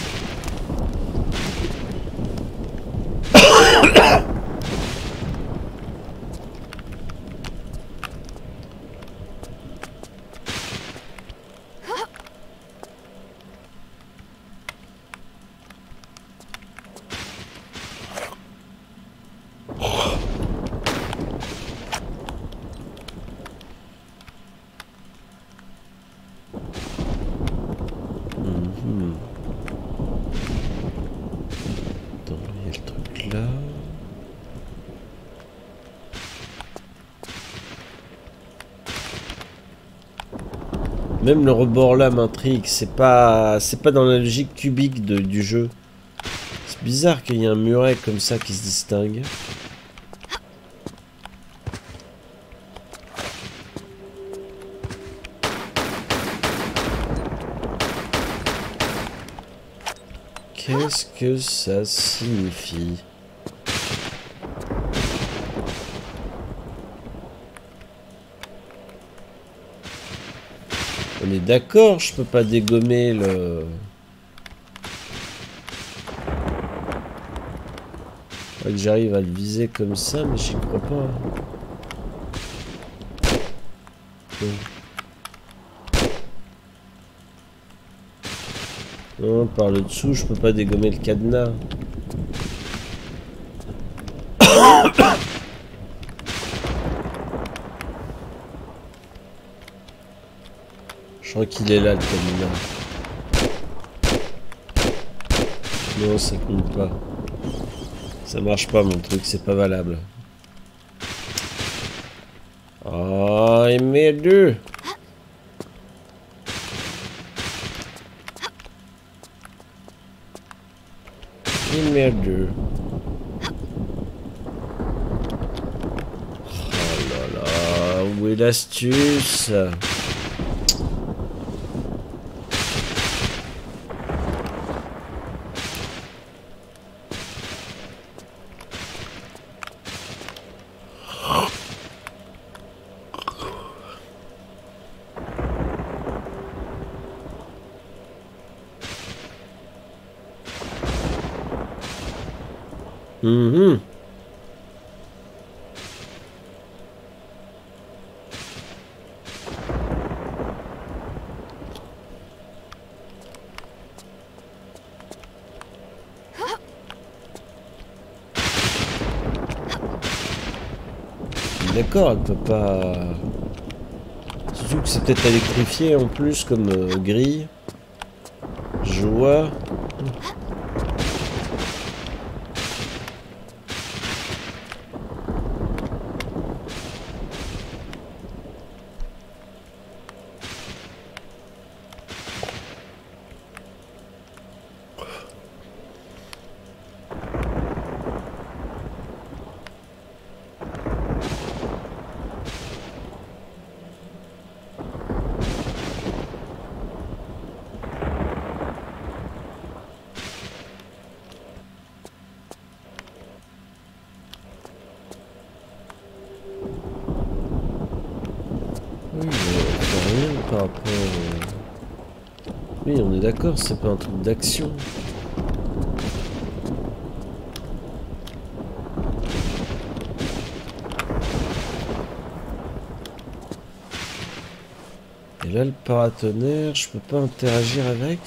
Même le rebord là m'intrigue, c'est pas dans la logique cubique du jeu. C'est bizarre qu'il y ait un muret comme ça qui se distingue. Qu'est-ce que ça signifie ? On est d'accord, je peux pas dégommer le... Faudrait que j'arrive à le viser comme ça, mais j'y crois pas. Non, par le dessous, je peux pas dégommer le cadenas. Je crois qu'il est là, le cadenas. Non, ça compte pas. Ça marche pas, mon truc, c'est pas valable. Oh, il met deux. Il met deux. Oh là là, où est l'astuce? D'accord, elle peut pas... Surtout que c'est peut-être électrifié en plus comme grille. Je vois. Oui, mais on fait rien par rapport Oui, on est d'accord, c'est pas un truc d'action. Et là, le paratonnerre, je peux pas interagir avec.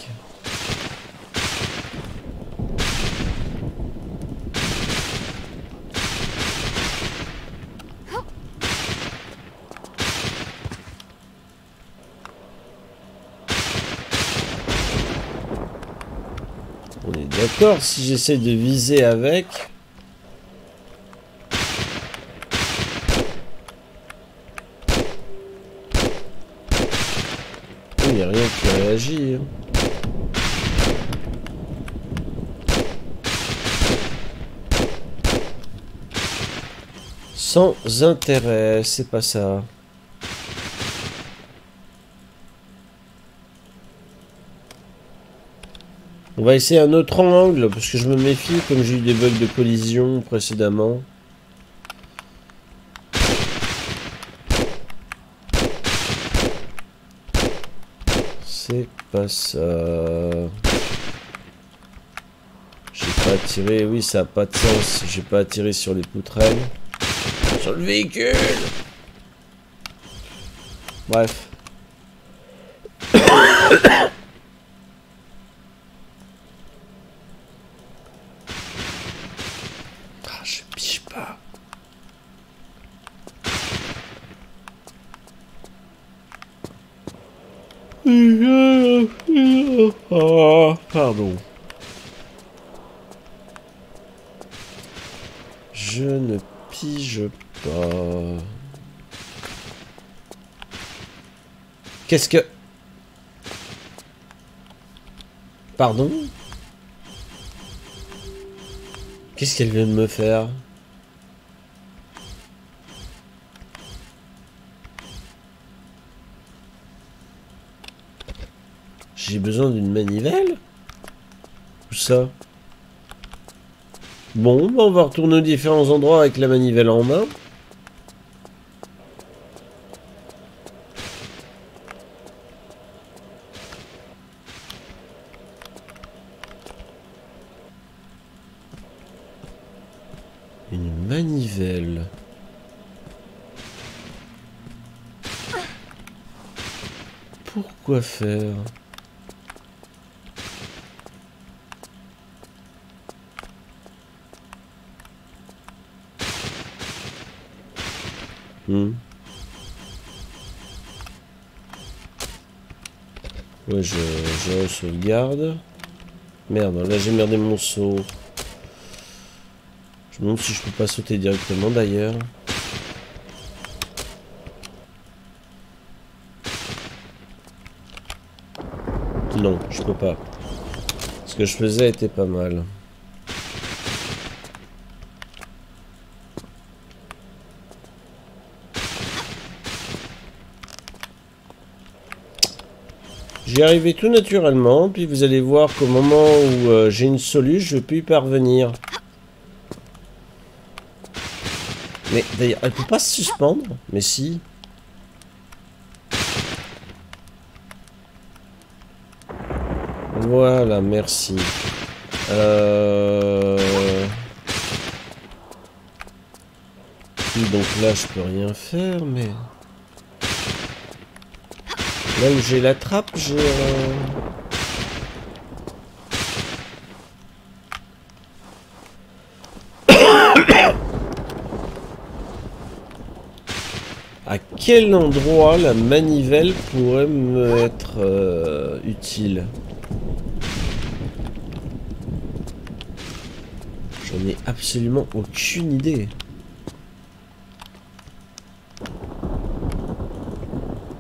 On est d'accord, si j'essaie de viser avec... Il n'y a rien qui réagit. Hein. Sans intérêt, c'est pas ça. On va essayer un autre angle, parce que je me méfie, comme j'ai eu des bugs de collision précédemment. C'est pas ça. J'ai pas tiré, oui, ça a pas de sens. J'ai pas tiré sur les poutrelles. Sur le véhicule. Bref. Ah, je piche pas. Oh, pardon. Je ne pige pas. Qu'est-ce que... Pardon? Qu'est-ce qu'elle vient de me faire? J'ai besoin d'une manivelle? Où ça? Bon, bah on va retourner aux différents endroits avec la manivelle en main. Une manivelle. Pourquoi faire? Ouais, je sauvegarde. Merde, là j'ai merdé mon saut. Je me demande si je peux pas sauter directement d'ailleurs. Non, je peux pas. Ce que je faisais était pas mal. J'y arrivais tout naturellement, puis vous allez voir qu'au moment où j'ai une solution, je peux y parvenir. Mais d'ailleurs, elle peut pas se suspendre? Mais si. Voilà, merci. Donc là, je peux rien faire, mais... Là où j'ai la trappe, j'ai... À quel endroit la manivelle pourrait me être utile? J'en ai absolument aucune idée.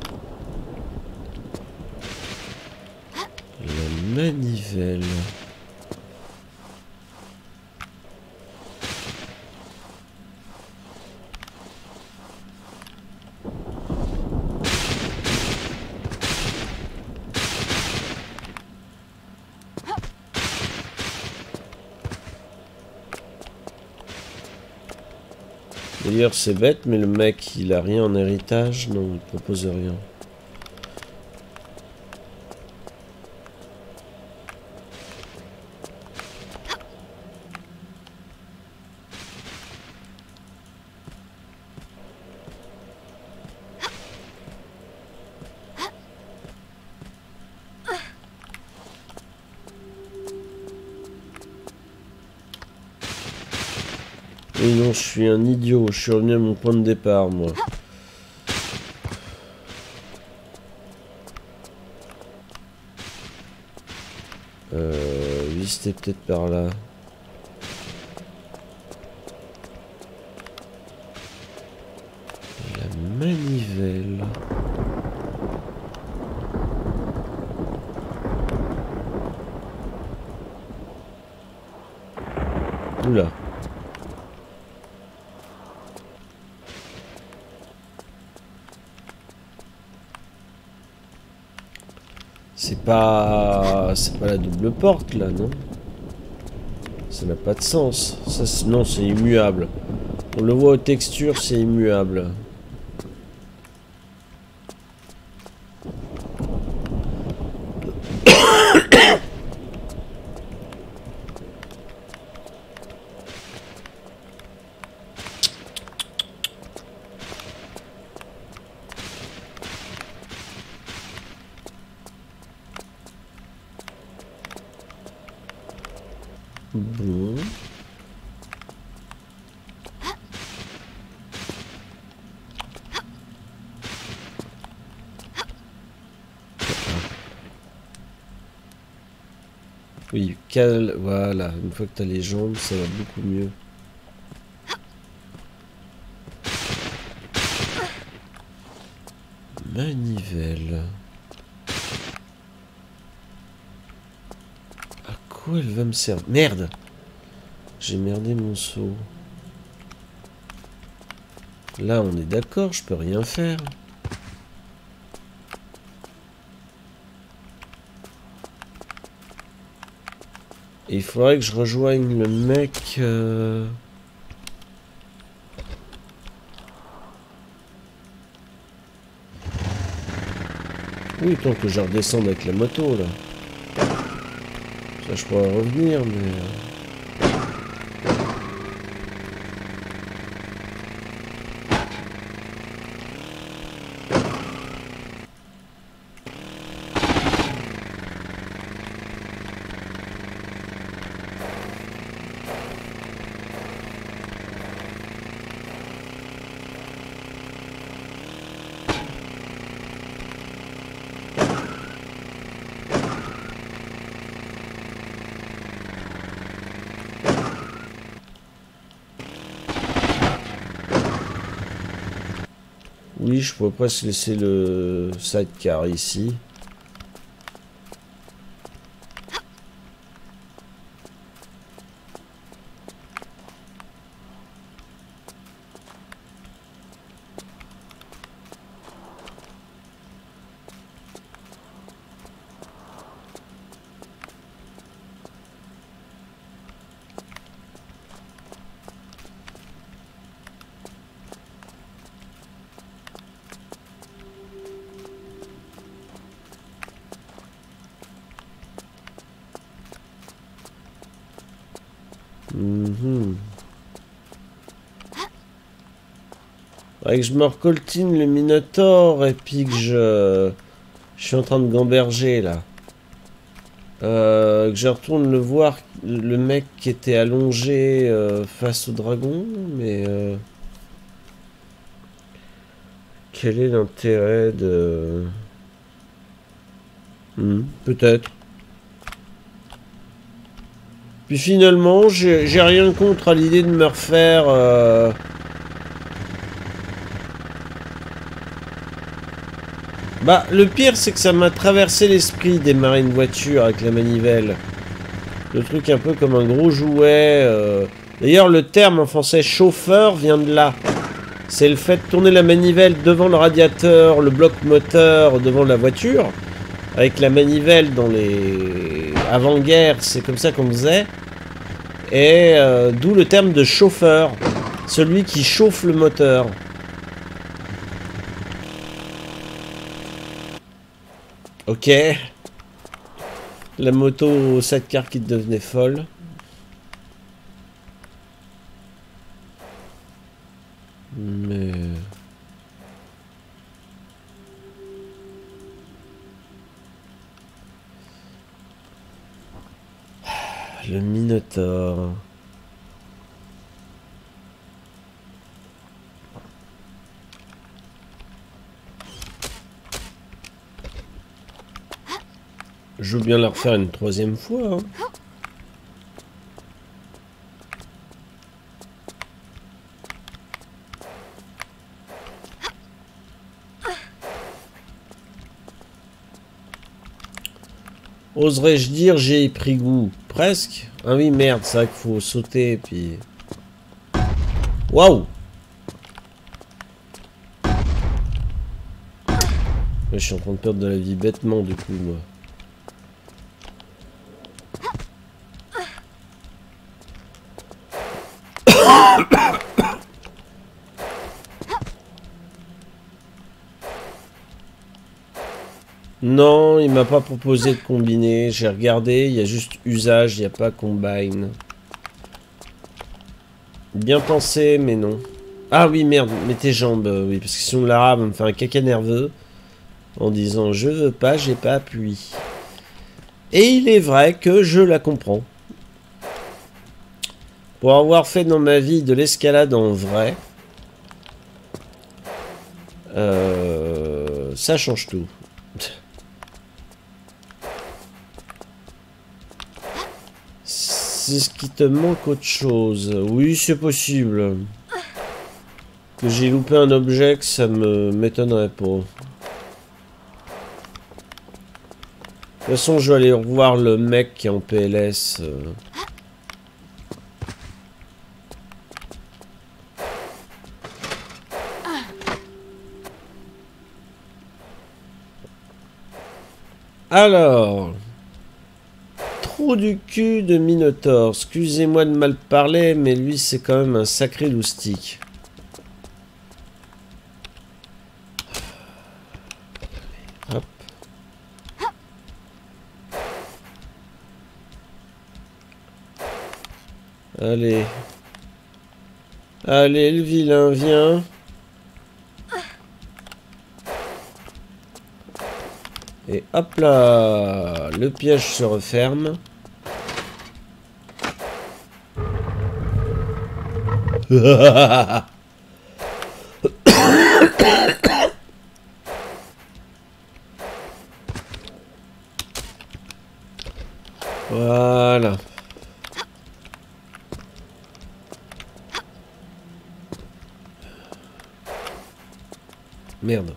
La manivelle. D'ailleurs, c'est bête, mais le mec, il a rien en héritage. Non, il propose rien. Oui, non, je suis un idiot. Je suis revenu à mon point de départ, moi. Oui, c'était peut-être par là. La manivelle. Oula. C'est pas la double porte là, non? Ça n'a pas de sens. Ça, non, c'est immuable. On le voit aux textures, c'est immuable. Bon. Oui, voilà, une fois que tu as les jambes, ça va beaucoup mieux. Manivelle. À quoi elle va me servir? Merde! J'ai merdé mon seau. Là, on est d'accord, je peux rien faire. Et il faudrait que je rejoigne le mec... Oui, tant que je redescende avec la moto, là. Ça, je pourrais revenir, mais... Oui, je pourrais presque laisser le sidecar ici. Faudrait que je me recoltine le Minotaure et puis que je suis en train de gamberger là. Que je retourne le voir, le mec qui était allongé face au dragon, mais quel est l'intérêt de... peut-être. Puis finalement, j'ai rien contre à l'idée de me refaire... Bah, le pire, c'est que ça m'a traversé l'esprit démarrer une voiture avec la manivelle. Le truc un peu comme un gros jouet. D'ailleurs, le terme en français chauffeur vient de là. C'est le fait de tourner la manivelle devant le radiateur, le bloc moteur devant la voiture. Avec la manivelle dans les avant-guerre, c'est comme ça qu'on faisait. Et d'où le terme de chauffeur. Celui qui chauffe le moteur. Ok. La moto 7 quarts qui devenait folle. Mais... Le Minotaure. Je veux bien la refaire une troisième fois. Hein. Oserais-je dire j'ai pris goût? Presque. Ah oui, merde, c'est vrai qu'il faut sauter, puis... Waouh! Je suis en train de perdre de la vie bêtement, du coup, moi. Non, il m'a pas proposé de combiner. J'ai regardé, il y a juste usage, il n'y a pas combine. Bien pensé, mais non. Ah oui, merde, mets tes jambes, oui, parce que sinon Lara va me faire un caca nerveux en disant je veux pas, j'ai pas appui. Et il est vrai que je la comprends. Pour avoir fait dans ma vie de l'escalade en vrai, ça change tout. C'est ce qui te manque autre chose. Oui, c'est possible. Que j'ai loupé un objet que ça m'étonnerait pas. De toute façon, je vais aller revoir le mec qui est en PLS. Alors... Trou du cul de Minotaure. Excusez-moi de mal parler, mais lui, c'est quand même un sacré loustique. Hop. Allez. Allez, le vilain, viens. Et hop là, le piège se referme. Voilà. Merde.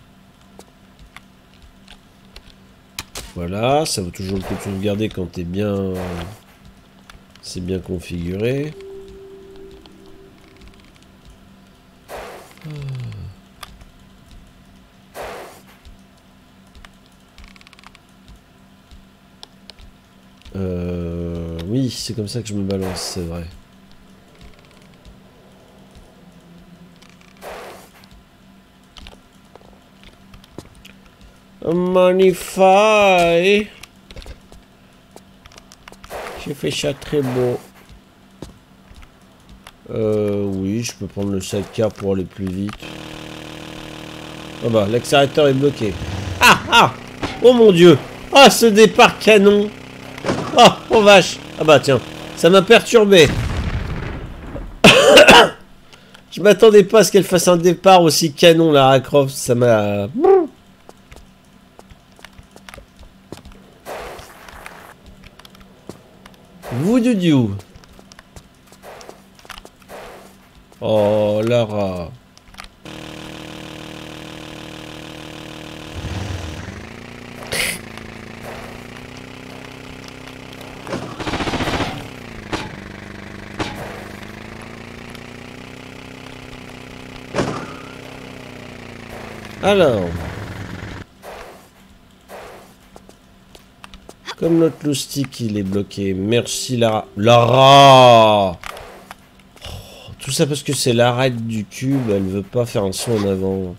Voilà, ça vaut toujours le coup de sauvegarder quand t'es bien... C'est bien configuré. Oui, c'est comme ça que je me balance, c'est vrai. Magnifique. J'ai fait ça très beau. Oui, je peux prendre le sidecar pour aller plus vite. Ah bah, l'accélérateur est bloqué. Ah ah. Oh mon dieu. Ah, ce départ canon. Ah, oh vache. Ah bah tiens, ça m'a perturbé. Je m'attendais pas à ce qu'elle fasse un départ aussi canon, Lara Croft. Ça m'a... Voodoo. Oh, Lara. Alors... Comme notre loustique, il est bloqué. Merci, Lara. Lara! Oh, Tout ça parce que c'est l'arête du cube, elle veut pas faire un saut en avant.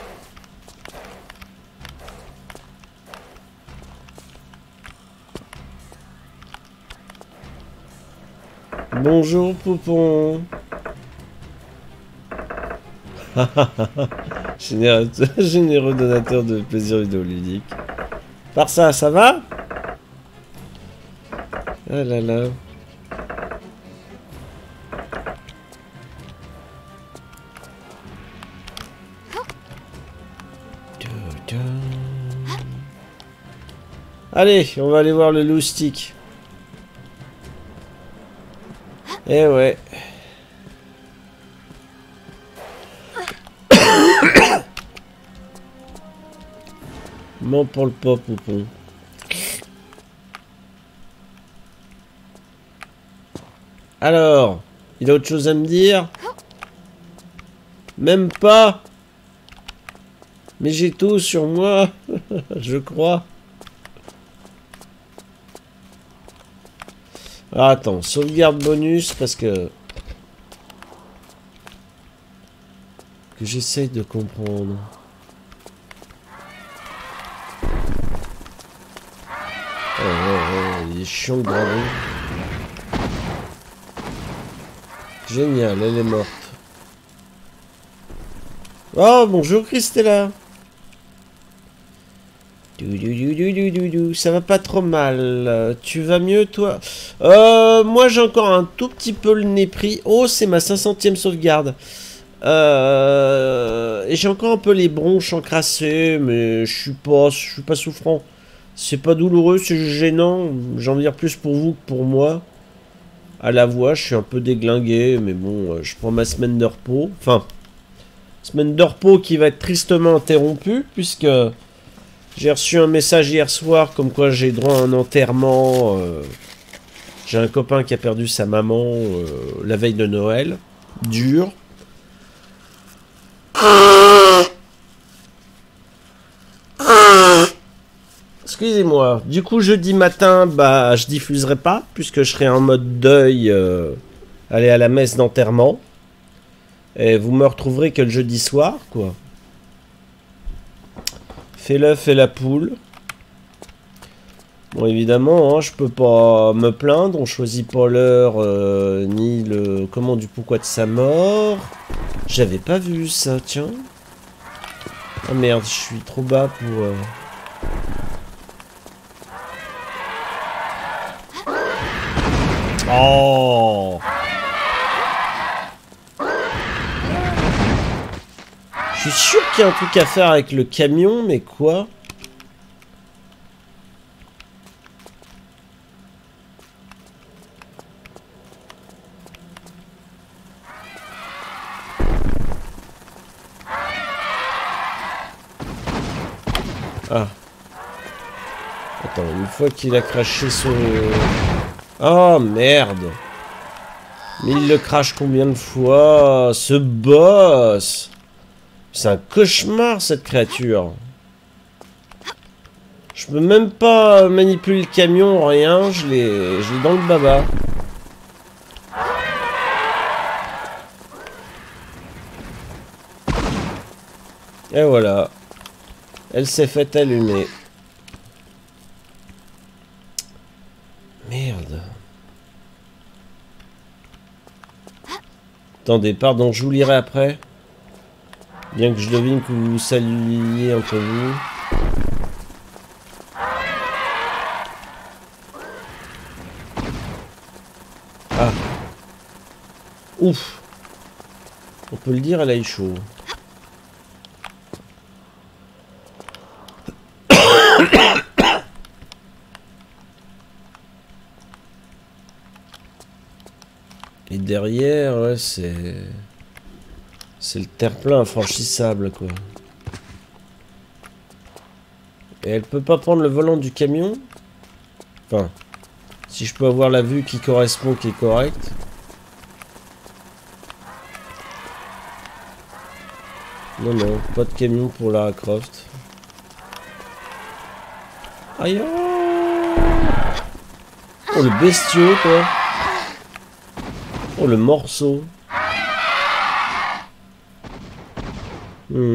Bonjour Poupon. Généreux donateur de plaisir vidéoludique. Par ça, ça va? Ah là là. Allez, on va aller voir le loustic. Eh ouais. Non pour le pop, Poupon. Alors, il a autre chose à me dire? Même pas. Mais j'ai tout sur moi, je crois. Ah, attends, sauvegarde bonus parce que j'essaye de comprendre. Oh, il est chiant le dragon. Génial, elle est morte. Oh, bonjour Christella. Ça va pas trop mal. Tu vas mieux, toi? Moi, j'ai encore un tout petit peu le nez pris. Oh, c'est ma 500e sauvegarde. Et j'ai encore un peu les bronches encrassées, mais je suis pas souffrant. C'est pas douloureux, c'est gênant. J'ai envie de dire plus pour vous que pour moi. À la voix, je suis un peu déglingué, mais bon, je prends ma semaine de repos. Enfin, semaine de repos qui va être tristement interrompue, puisque j'ai reçu un message hier soir comme quoi j'ai droit à un enterrement. J'ai un copain qui a perdu sa maman la veille de Noël. Dur. Excusez-moi. Du coup, jeudi matin, bah, je diffuserai pas, puisque je serai en mode deuil, aller à la messe d'enterrement. Et vous me retrouverez que le jeudi soir, quoi. Fais l'œuf et la poule. Bon, évidemment, hein, je peux pas me plaindre. On choisit pas l'heure, ni le comment du pourquoi de sa mort. J'avais pas vu ça, tiens. Ah merde, je suis trop bas pour... Oh! Je suis sûr qu'il y a un truc à faire avec le camion, mais quoi? Ah. Attends, une fois qu'il a craché son... Oh merde! Mais il le crache combien de fois? Ce boss! C'est un cauchemar cette créature. Je peux même pas manipuler le camion, rien, je l'ai dans le baba. Et voilà. Elle s'est faite allumer. Merde. Attendez, pardon, je vous lirai après. Bien que je devine que vous vous saluiez entre vous. Ah. Ouf. On peut le dire, elle a eu chaud. Et derrière, ouais, c'est le terre-plein infranchissable, quoi. Et elle peut pas prendre le volant du camion? Enfin, si je peux avoir la vue qui correspond, qui est correcte. Non, non, pas de camion pour Lara Croft. Aïe! Oh, le bestiau, quoi! Oh, le morceau! Hmm.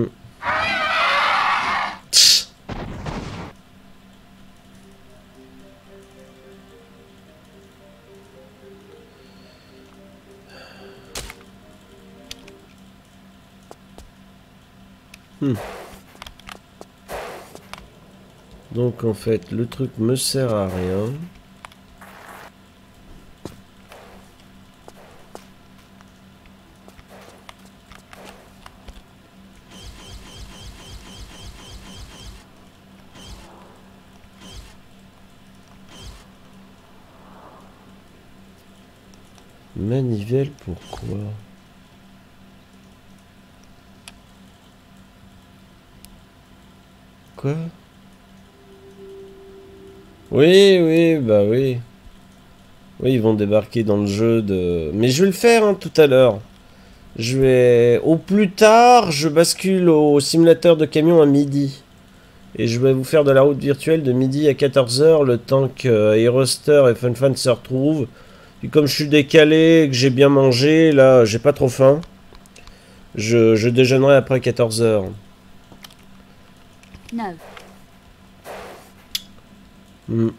Donc en fait, le truc me sert à rien. Manivelle, pourquoi? Quoi? Oui, oui, bah oui. Oui, ils vont débarquer dans le jeu de... Mais je vais le faire hein, tout à l'heure. Je vais... Au plus tard, je bascule au simulateur de camion à midi. Et je vais vous faire de la route virtuelle de midi à 14h, le temps que Aeroster et FunFan se retrouvent. Et comme je suis décalé, que j'ai bien mangé, là, j'ai pas trop faim. Je déjeunerai après 14h. No. Hmm.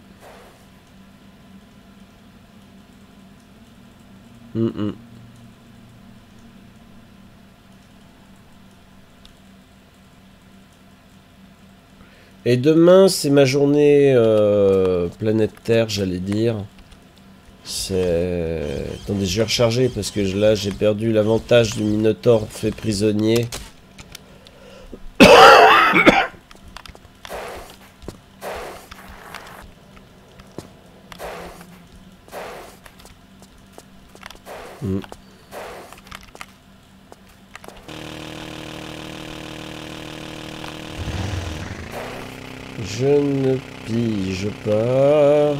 Hmm, hmm. Et demain, c'est ma journée planète Terre, j'allais dire. C'est... Attendez, je vais recharger parce que là, j'ai perdu l'avantage du Minotaure fait prisonnier. Hmm. Je ne pige pas.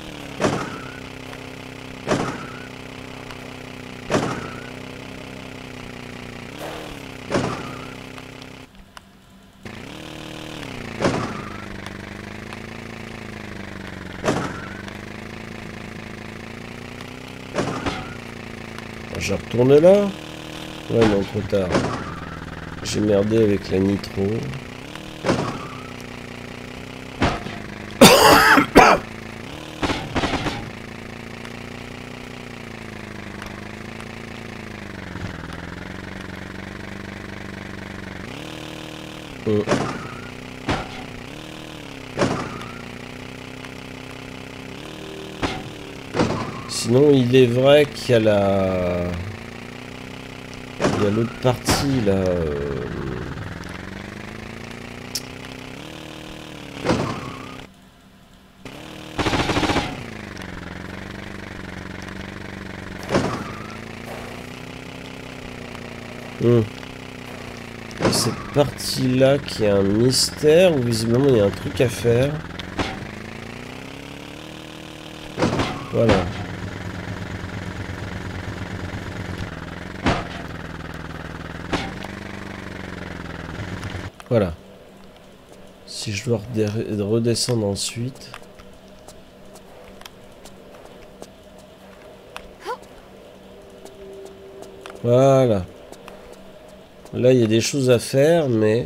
Je retourne là? Ouais, non, trop tard. J'ai merdé avec la nitro. Sinon, il est vrai qu'il y a la... Il y a l'autre partie, là... Cette partie-là qui a un mystère, où visiblement il y a un truc à faire. Voilà. Voilà. Si je dois redescendre ensuite... Voilà. Là, il y a des choses à faire, mais...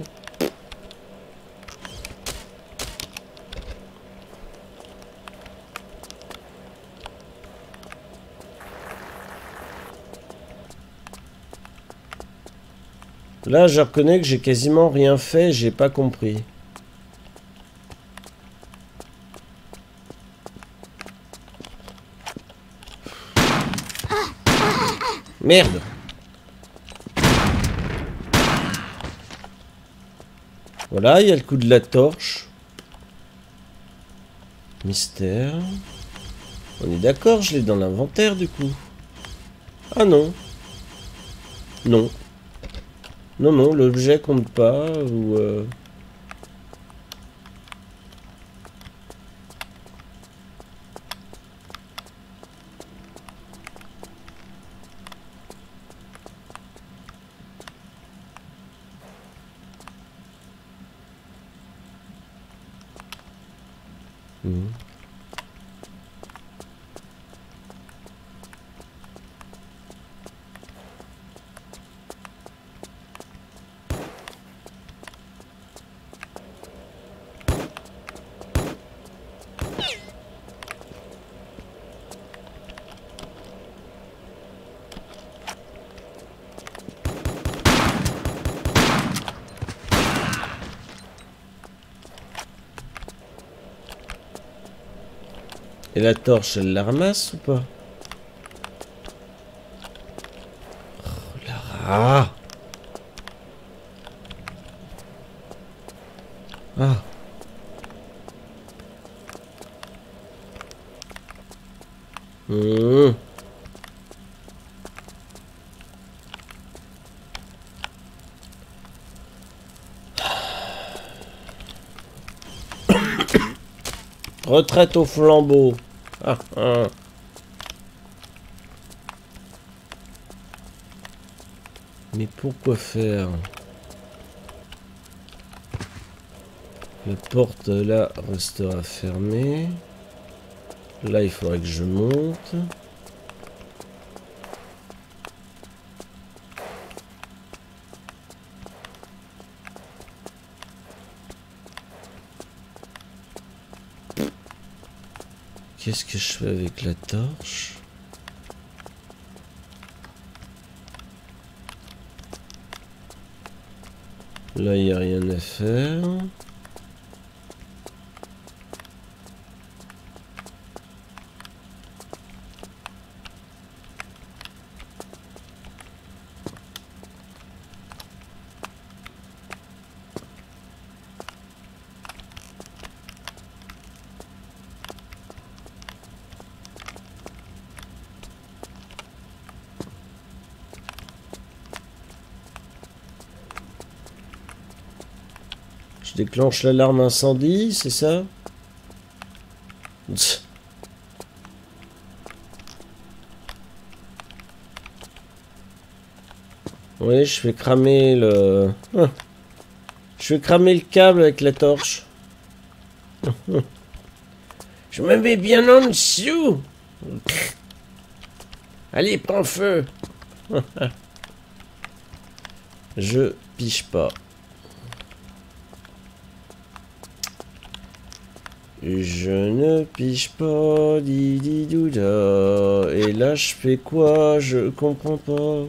Là, je reconnais que j'ai quasiment rien fait, j'ai pas compris. Merde! Voilà, il y a le coup de la torche. Mystère. On est d'accord, je l'ai dans l'inventaire du coup. Ah non. Non. Non, non, l'objet compte pas, ou... Et la torche, elle la ramasse ou pas? Oh, Lara. Ah. Mmh. Retraite au flambeau. Ah, ah. Mais pourquoi faire? La porte là restera fermée. Là il faudrait que je monte. Qu'est-ce que je fais avec la torche? Là, il n'y a rien à faire. Je déclenche l'alarme incendie, c'est ça? Tch. Oui, je fais cramer le... Je fais cramer le câble avec la torche. Je me mets bien en dessous. Allez, prends feu. Je piche pas. Je ne piche pas, dididouda. Et là, je fais quoi? Je comprends pas.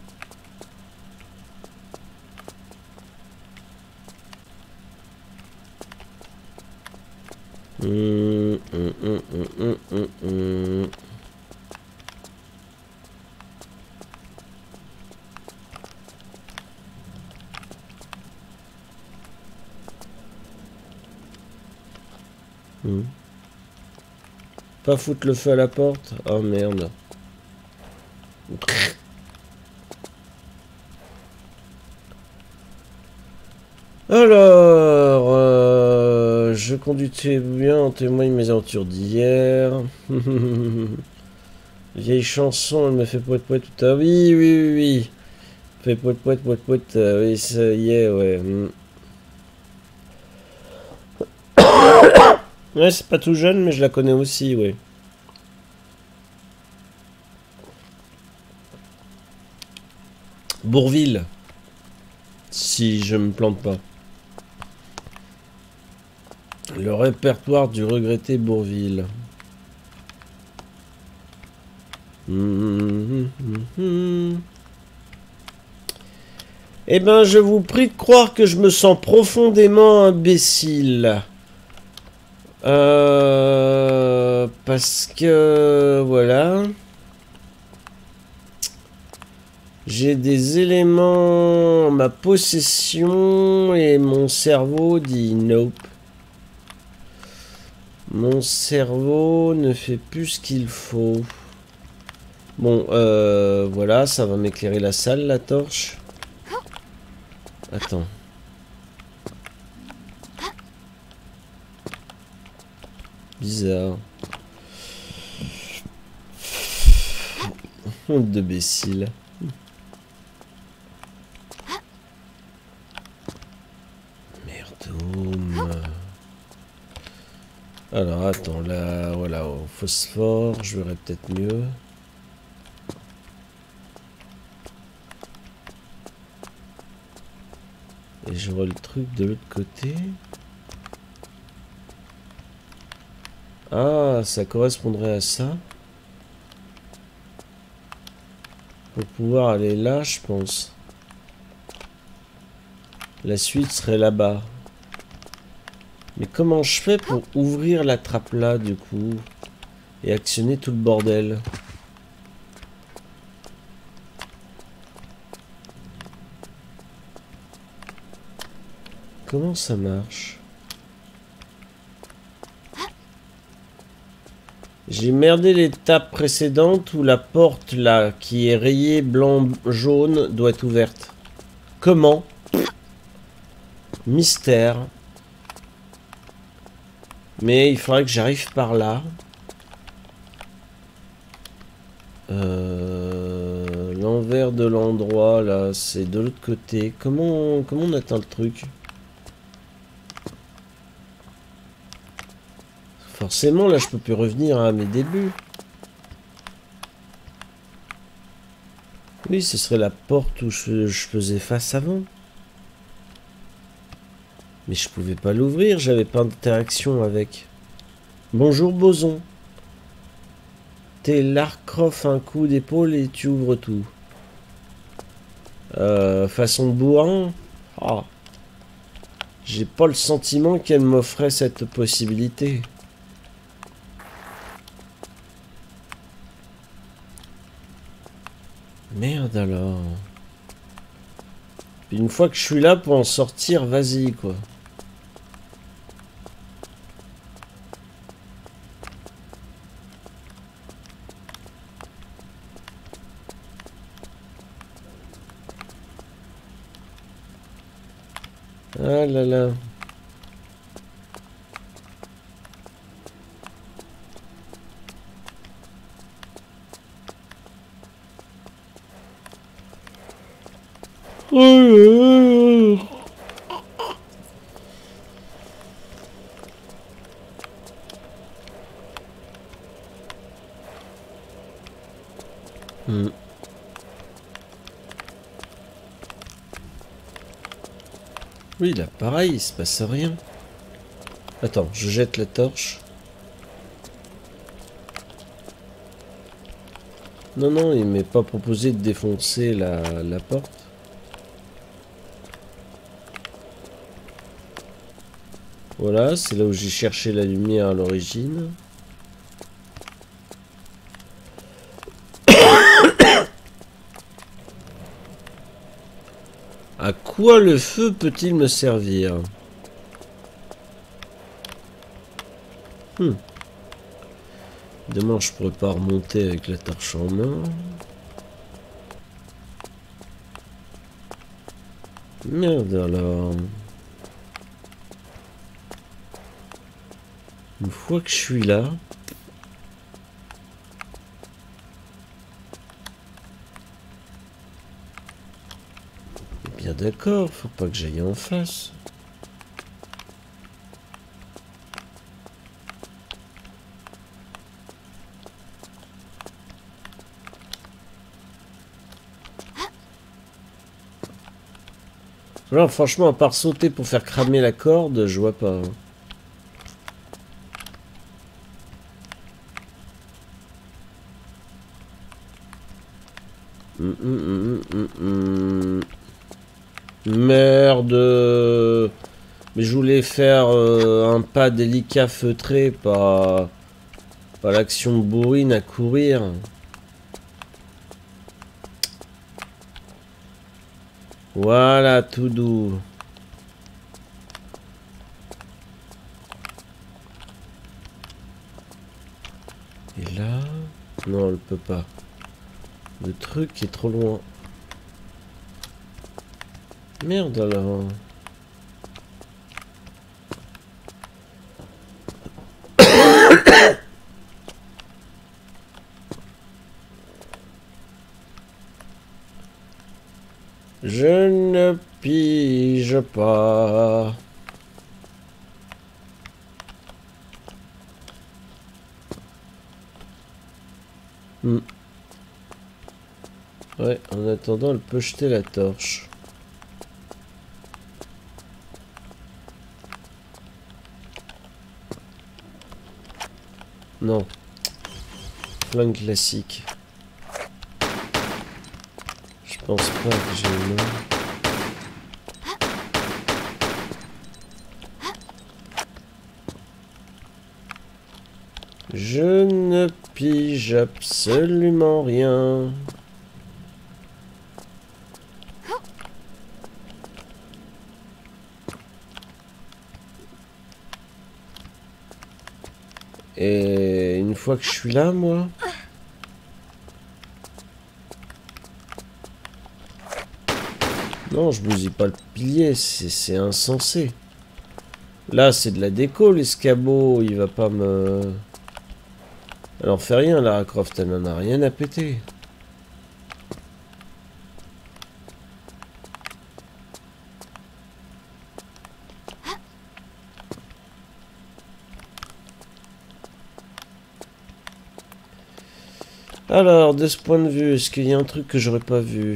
Pas foutre le feu à la porte? Oh merde. Alors, je conduis bien, en témoigne mes aventures d'hier. Vieille chanson, elle me fait poète poète tout à... Oui, oui, oui, oui. Fait poète poète poète poète, oui, ça y est, ouais. Ouais, c'est pas tout jeune, mais je la connais aussi, ouais. Bourville. Si je me plante pas. Le répertoire du regretté Bourville. Eh ben, je vous prie de croire que je me sens profondément imbécile. Parce que... Voilà. J'ai des éléments en ma possession et mon cerveau dit nope. Mon cerveau ne fait plus ce qu'il faut. Bon, voilà, ça va m'éclairer la salle, la torche. Attends. Bizarre. Honte d'imbécile. Merde. Alors attends, là, voilà, au phosphore, je verrai peut-être mieux. Et je vois le truc de l'autre côté. Ah, ça correspondrait à ça. Pour pouvoir aller là, je pense. La suite serait là-bas. Mais comment je fais pour ouvrir la trappe là, du coup? et actionner tout le bordel. Comment ça marche? J'ai merdé l'étape précédente où la porte là qui est rayée blanc-jaune doit être ouverte. Comment? Mystère. Mais il faudrait que j'arrive par là. L'envers de l'endroit là, c'est de l'autre côté. Comment on atteint le truc? Forcément, là, je peux plus revenir à mes débuts. Oui, ce serait la porte où je faisais face avant. Mais je pouvais pas l'ouvrir, j'avais pas d'interaction avec. Bonjour, Boson. T'es Larcroft, un coup d'épaule et tu ouvres tout. Façon bourrin. Ah. J'ai pas le sentiment qu'elle m'offrait cette possibilité. Merde alors. Puis une fois que je suis là pour en sortir, vas-y quoi. Ah là là. Oui, là, pareil, il se passe rien. Attends, je jette la torche. Non, non, il m'est pas proposé de défoncer la porte. Voilà, c'est là où j'ai cherché la lumière à l'origine. À quoi le feu peut-il me servir? Demain, je pourrais pas remonter avec la torche en main. Merde alors. Une fois que je suis là... Bien d'accord, faut pas que j'aille en face. Là, franchement, à part sauter pour faire cramer la corde, je vois pas. Merde. Mais je voulais faire un pas délicat feutré, pas l'action bourrine à courir. Voilà, tout doux. Et là... Non, elle peut pas. Le truc est trop loin. Merde alors. Je ne pige pas. Ouais, en attendant, elle peut jeter la torche. Non. Flingue classique. Je pense pas que j'ai une main. Je ne pige absolument rien. Et une fois que je suis là, moi... Non, je bousille pas le pilier, c'est insensé. Là, c'est de la déco, l'escabeau, il va pas me... Elle en fait rien, Lara Croft, elle en a rien à péter. Alors, de ce point de vue, est-ce qu'il y a un truc que j'aurais pas vu ?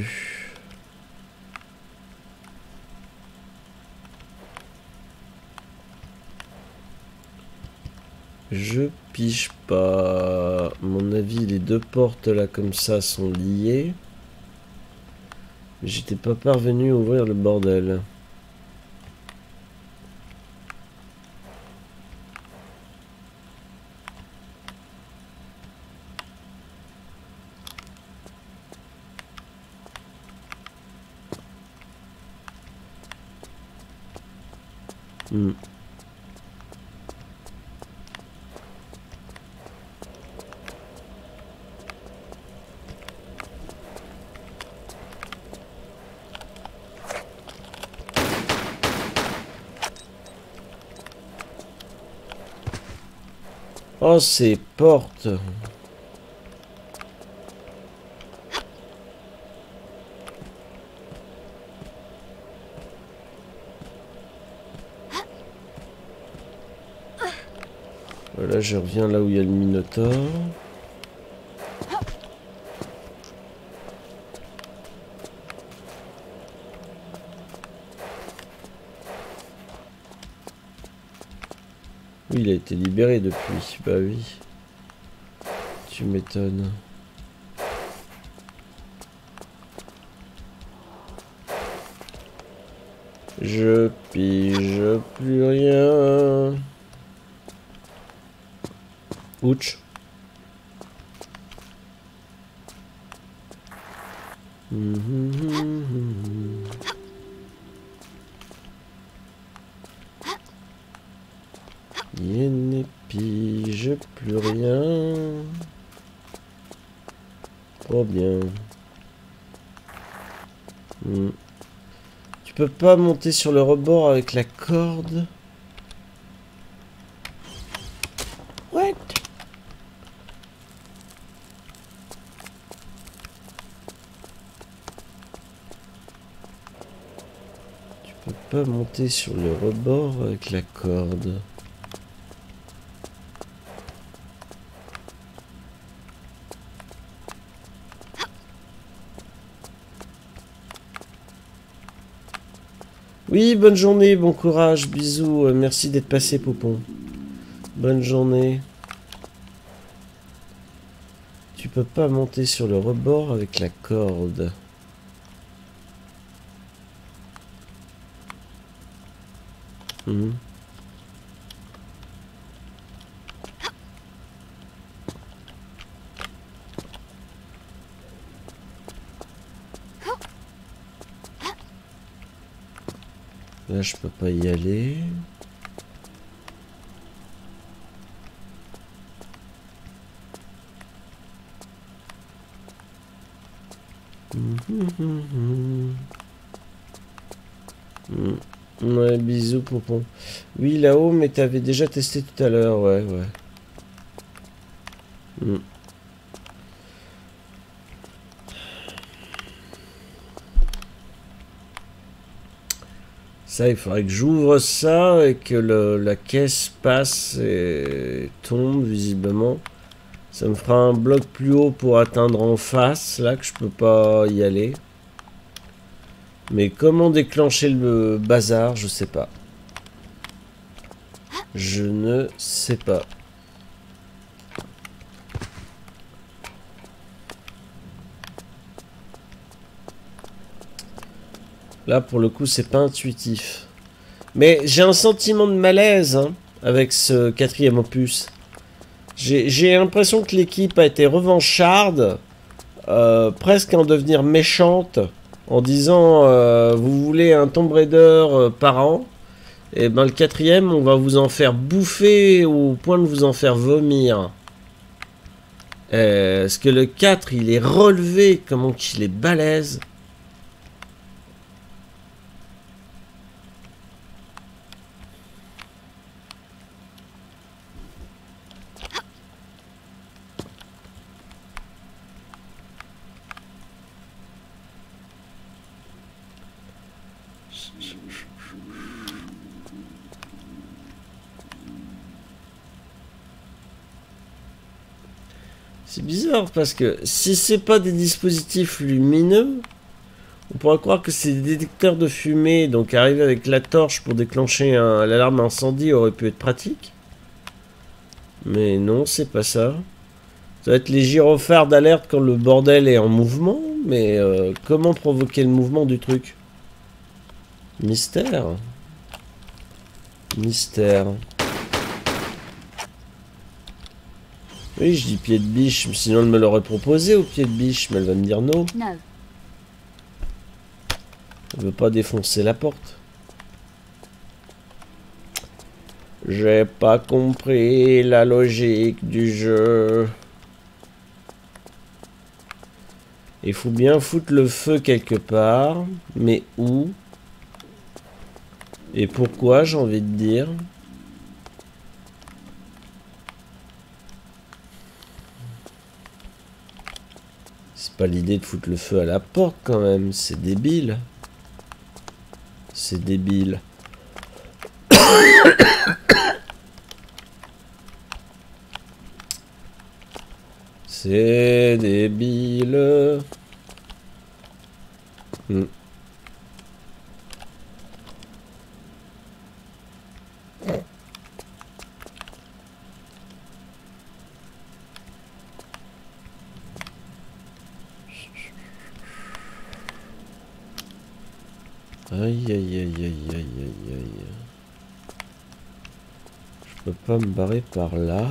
Je pige pas. À mon avis, les deux portes là comme ça sont liées. J'étais pas parvenu à ouvrir le bordel. Oh, ces portes. Voilà, je reviens là où il y a le Minotaure. Oui, il a été libéré depuis. Bah oui. Tu m'étonnes. Je pige plus rien. Ouch. Il ne pige plus rien. Trop bien. Tu peux pas monter sur le rebord avec la corde? What? Tu peux pas monter sur le rebord avec la corde. Oui, bonne journée, bon courage, bisous, merci d'être passé, Popon. Bonne journée. Tu peux pas monter sur le rebord avec la corde. Là, je peux pas y aller. Ouais, bisous, Popon. Oui, là-haut, mais t'avais déjà testé tout à l'heure, ouais. Ça, il faudrait que j'ouvre ça et que la caisse passe et tombe, visiblement. Ça me fera un bloc plus haut pour atteindre en face, là, que je peux pas y aller. Mais comment déclencher le bazar, je sais pas. Je ne sais pas. Là, pour le coup, c'est pas intuitif. Mais j'ai un sentiment de malaise avec ce 4e opus. J'ai l'impression que l'équipe a été revancharde, presque à en devenir méchante, en disant vous voulez un Tomb Raider par an, et ben le 4e on va vous en faire bouffer au point de vous en faire vomir. Parce que le 4 il est relevé, comment qu'il est balèze. C'est bizarre parce que si c'est pas des dispositifs lumineux, on pourrait croire que c'est des détecteurs de fumée, donc arriver avec la torche pour déclencher l'alarme incendie aurait pu être pratique. Mais non, c'est pas ça. Ça va être les gyrophares d'alerte quand le bordel est en mouvement, mais comment provoquer le mouvement du truc? Mystère. Mystère. Oui, je dis pied de biche, sinon elle me l'aurait proposé au pied de biche, mais elle va me dire non. No. Elle veut pas défoncer la porte. J'ai pas compris la logique du jeu. Il faut bien foutre le feu quelque part, mais où? Et pourquoi, j'ai envie de dire? C'est pas l'idée de foutre le feu à la porte quand même, c'est débile. C'est débile. C'est débile. Aïe aïe aïe aïe aïe aïe aïe. Je peux pas me barrer par là.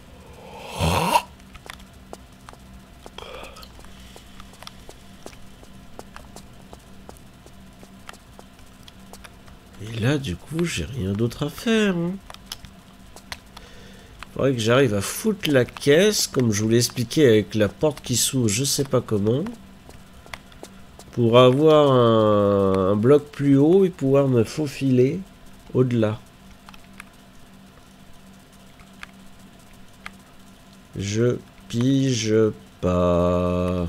Et là du coup j'ai rien d'autre à faire. Hein. Faudrait que j'arrive à foutre la caisse comme je vous l'ai expliqué avec la porte qui s'ouvre je sais pas comment. Pour avoir un bloc plus haut et pouvoir me faufiler au-delà. Je pige pas.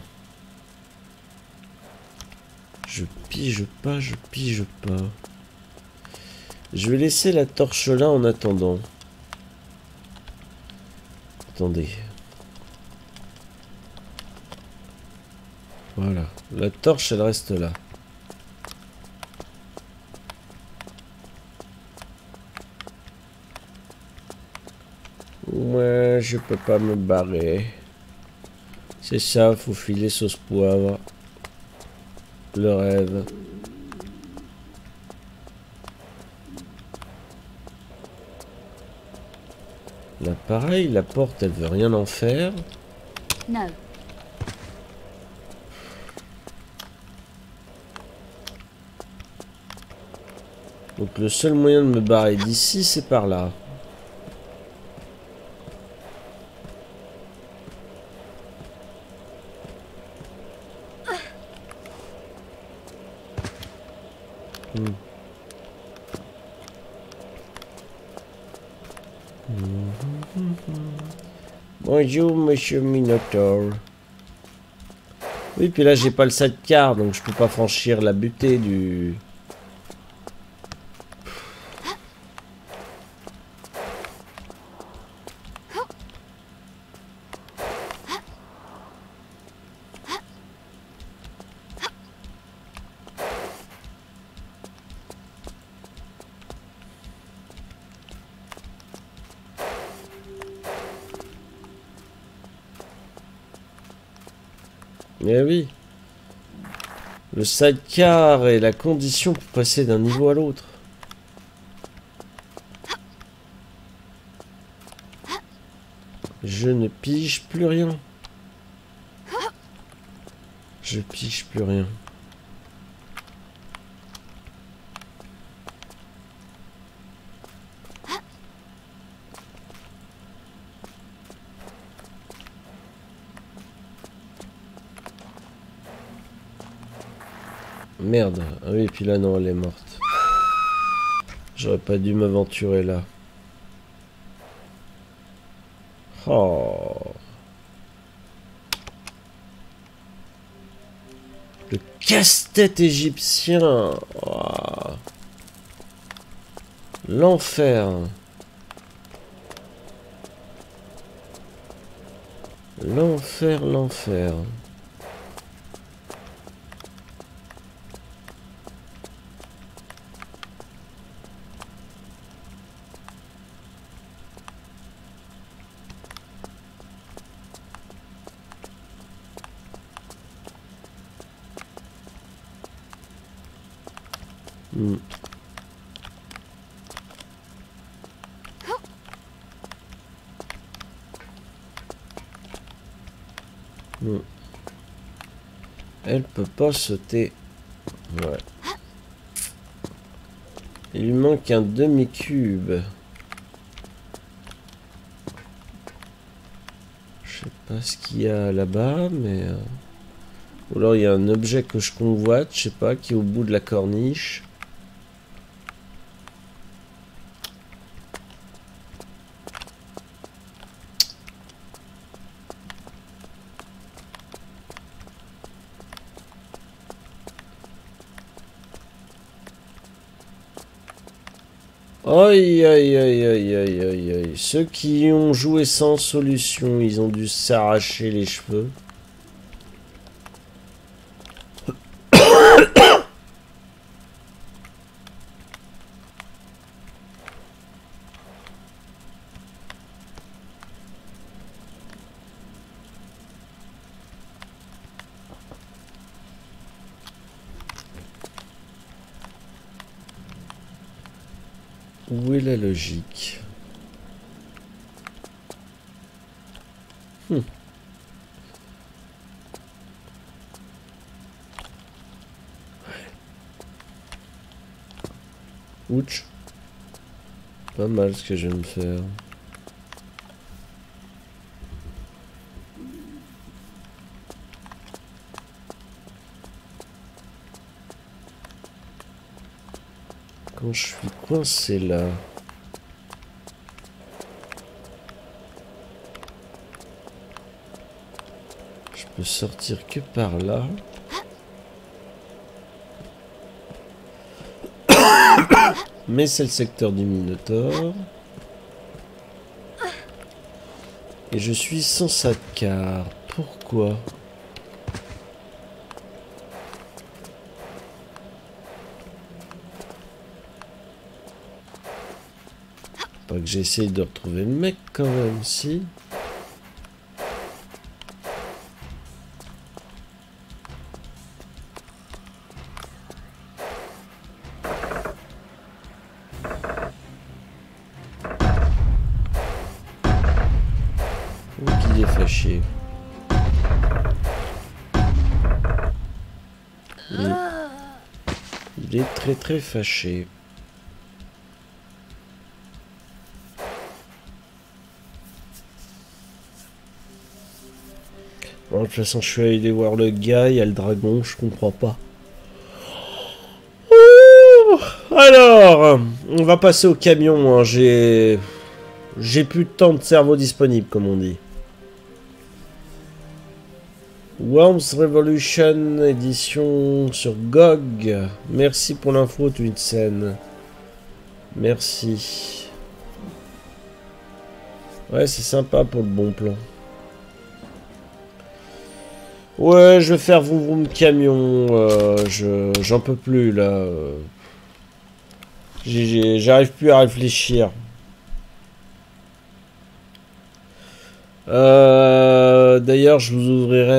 Je pige pas, je pige pas. Je vais laisser la torche là en attendant. Attendez. Voilà, la torche elle reste là. Ouais, je peux pas me barrer. C'est ça, faut filer sauce poivre. Le rêve. Là pareil, la porte elle veut rien en faire. No. Donc le seul moyen de me barrer d'ici, c'est par là. Bonjour, monsieur Minotaur. Oui, puis là, j'ai pas le sidecar, donc je peux pas franchir la butée du... Eh oui. Le sidecar est la condition pour passer d'un niveau à l'autre. Je ne pige plus rien. Je pige plus rien. Merde. Ah oui, puis là, non, elle est morte. J'aurais pas dû m'aventurer là. Oh. Le casse-tête égyptien. Oh. L'enfer. L'enfer, l'enfer. Elle peut pas sauter. Ouais. Il lui manque un demi-cube. Je sais pas ce qu'il y a là-bas, mais... Ou alors il y a un objet que je convoite, je sais pas, qui est au bout de la corniche. Aïe aïe aïe aïe aïe aïe aïe. Ceux qui ont joué sans solution, ils ont dû s'arracher les cheveux. Où est la logique? Ouch. Pas mal ce que je vais me faire. Quand je suis coincé là. Je peux sortir que par là. Mais c'est le secteur du Minotaure. Et je suis sans saccard. Pourquoi? Pas que j'essaye de retrouver le mec quand même, si. Qu'il est fâché. Il est très très fâché. Bon, de toute façon, je suis allé voir le gars, il y a le dragon, je comprends pas. Alors, on va passer au camion. Hein. J'ai plus de temps de cerveau disponible, comme on dit. Worms Revolution édition sur GOG. Merci pour l'info, Twitsen. Merci. Ouais, c'est sympa pour le bon plan. Ouais, je vais faire vroom vroom camion. J'en peux plus là. J'arrive plus à réfléchir. D'ailleurs, je vous ouvrirai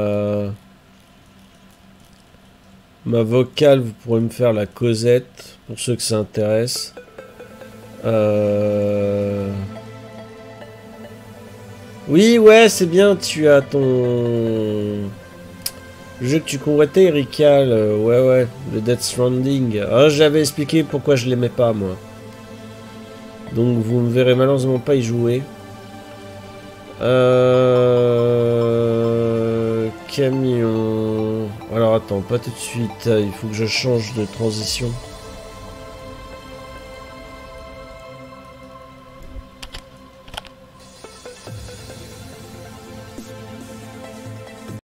ma vocale. Vous pourrez me faire la causette pour ceux que ça intéresse. Oui, ouais, c'est bien, tu as ton... Le jeu que tu convoitais, Erika, ouais, le Death Stranding. Ah, j'avais expliqué pourquoi je l'aimais pas, moi. Donc vous ne verrez malheureusement pas y jouer. Camion... Alors attends, pas tout de suite, il faut que je change de transition.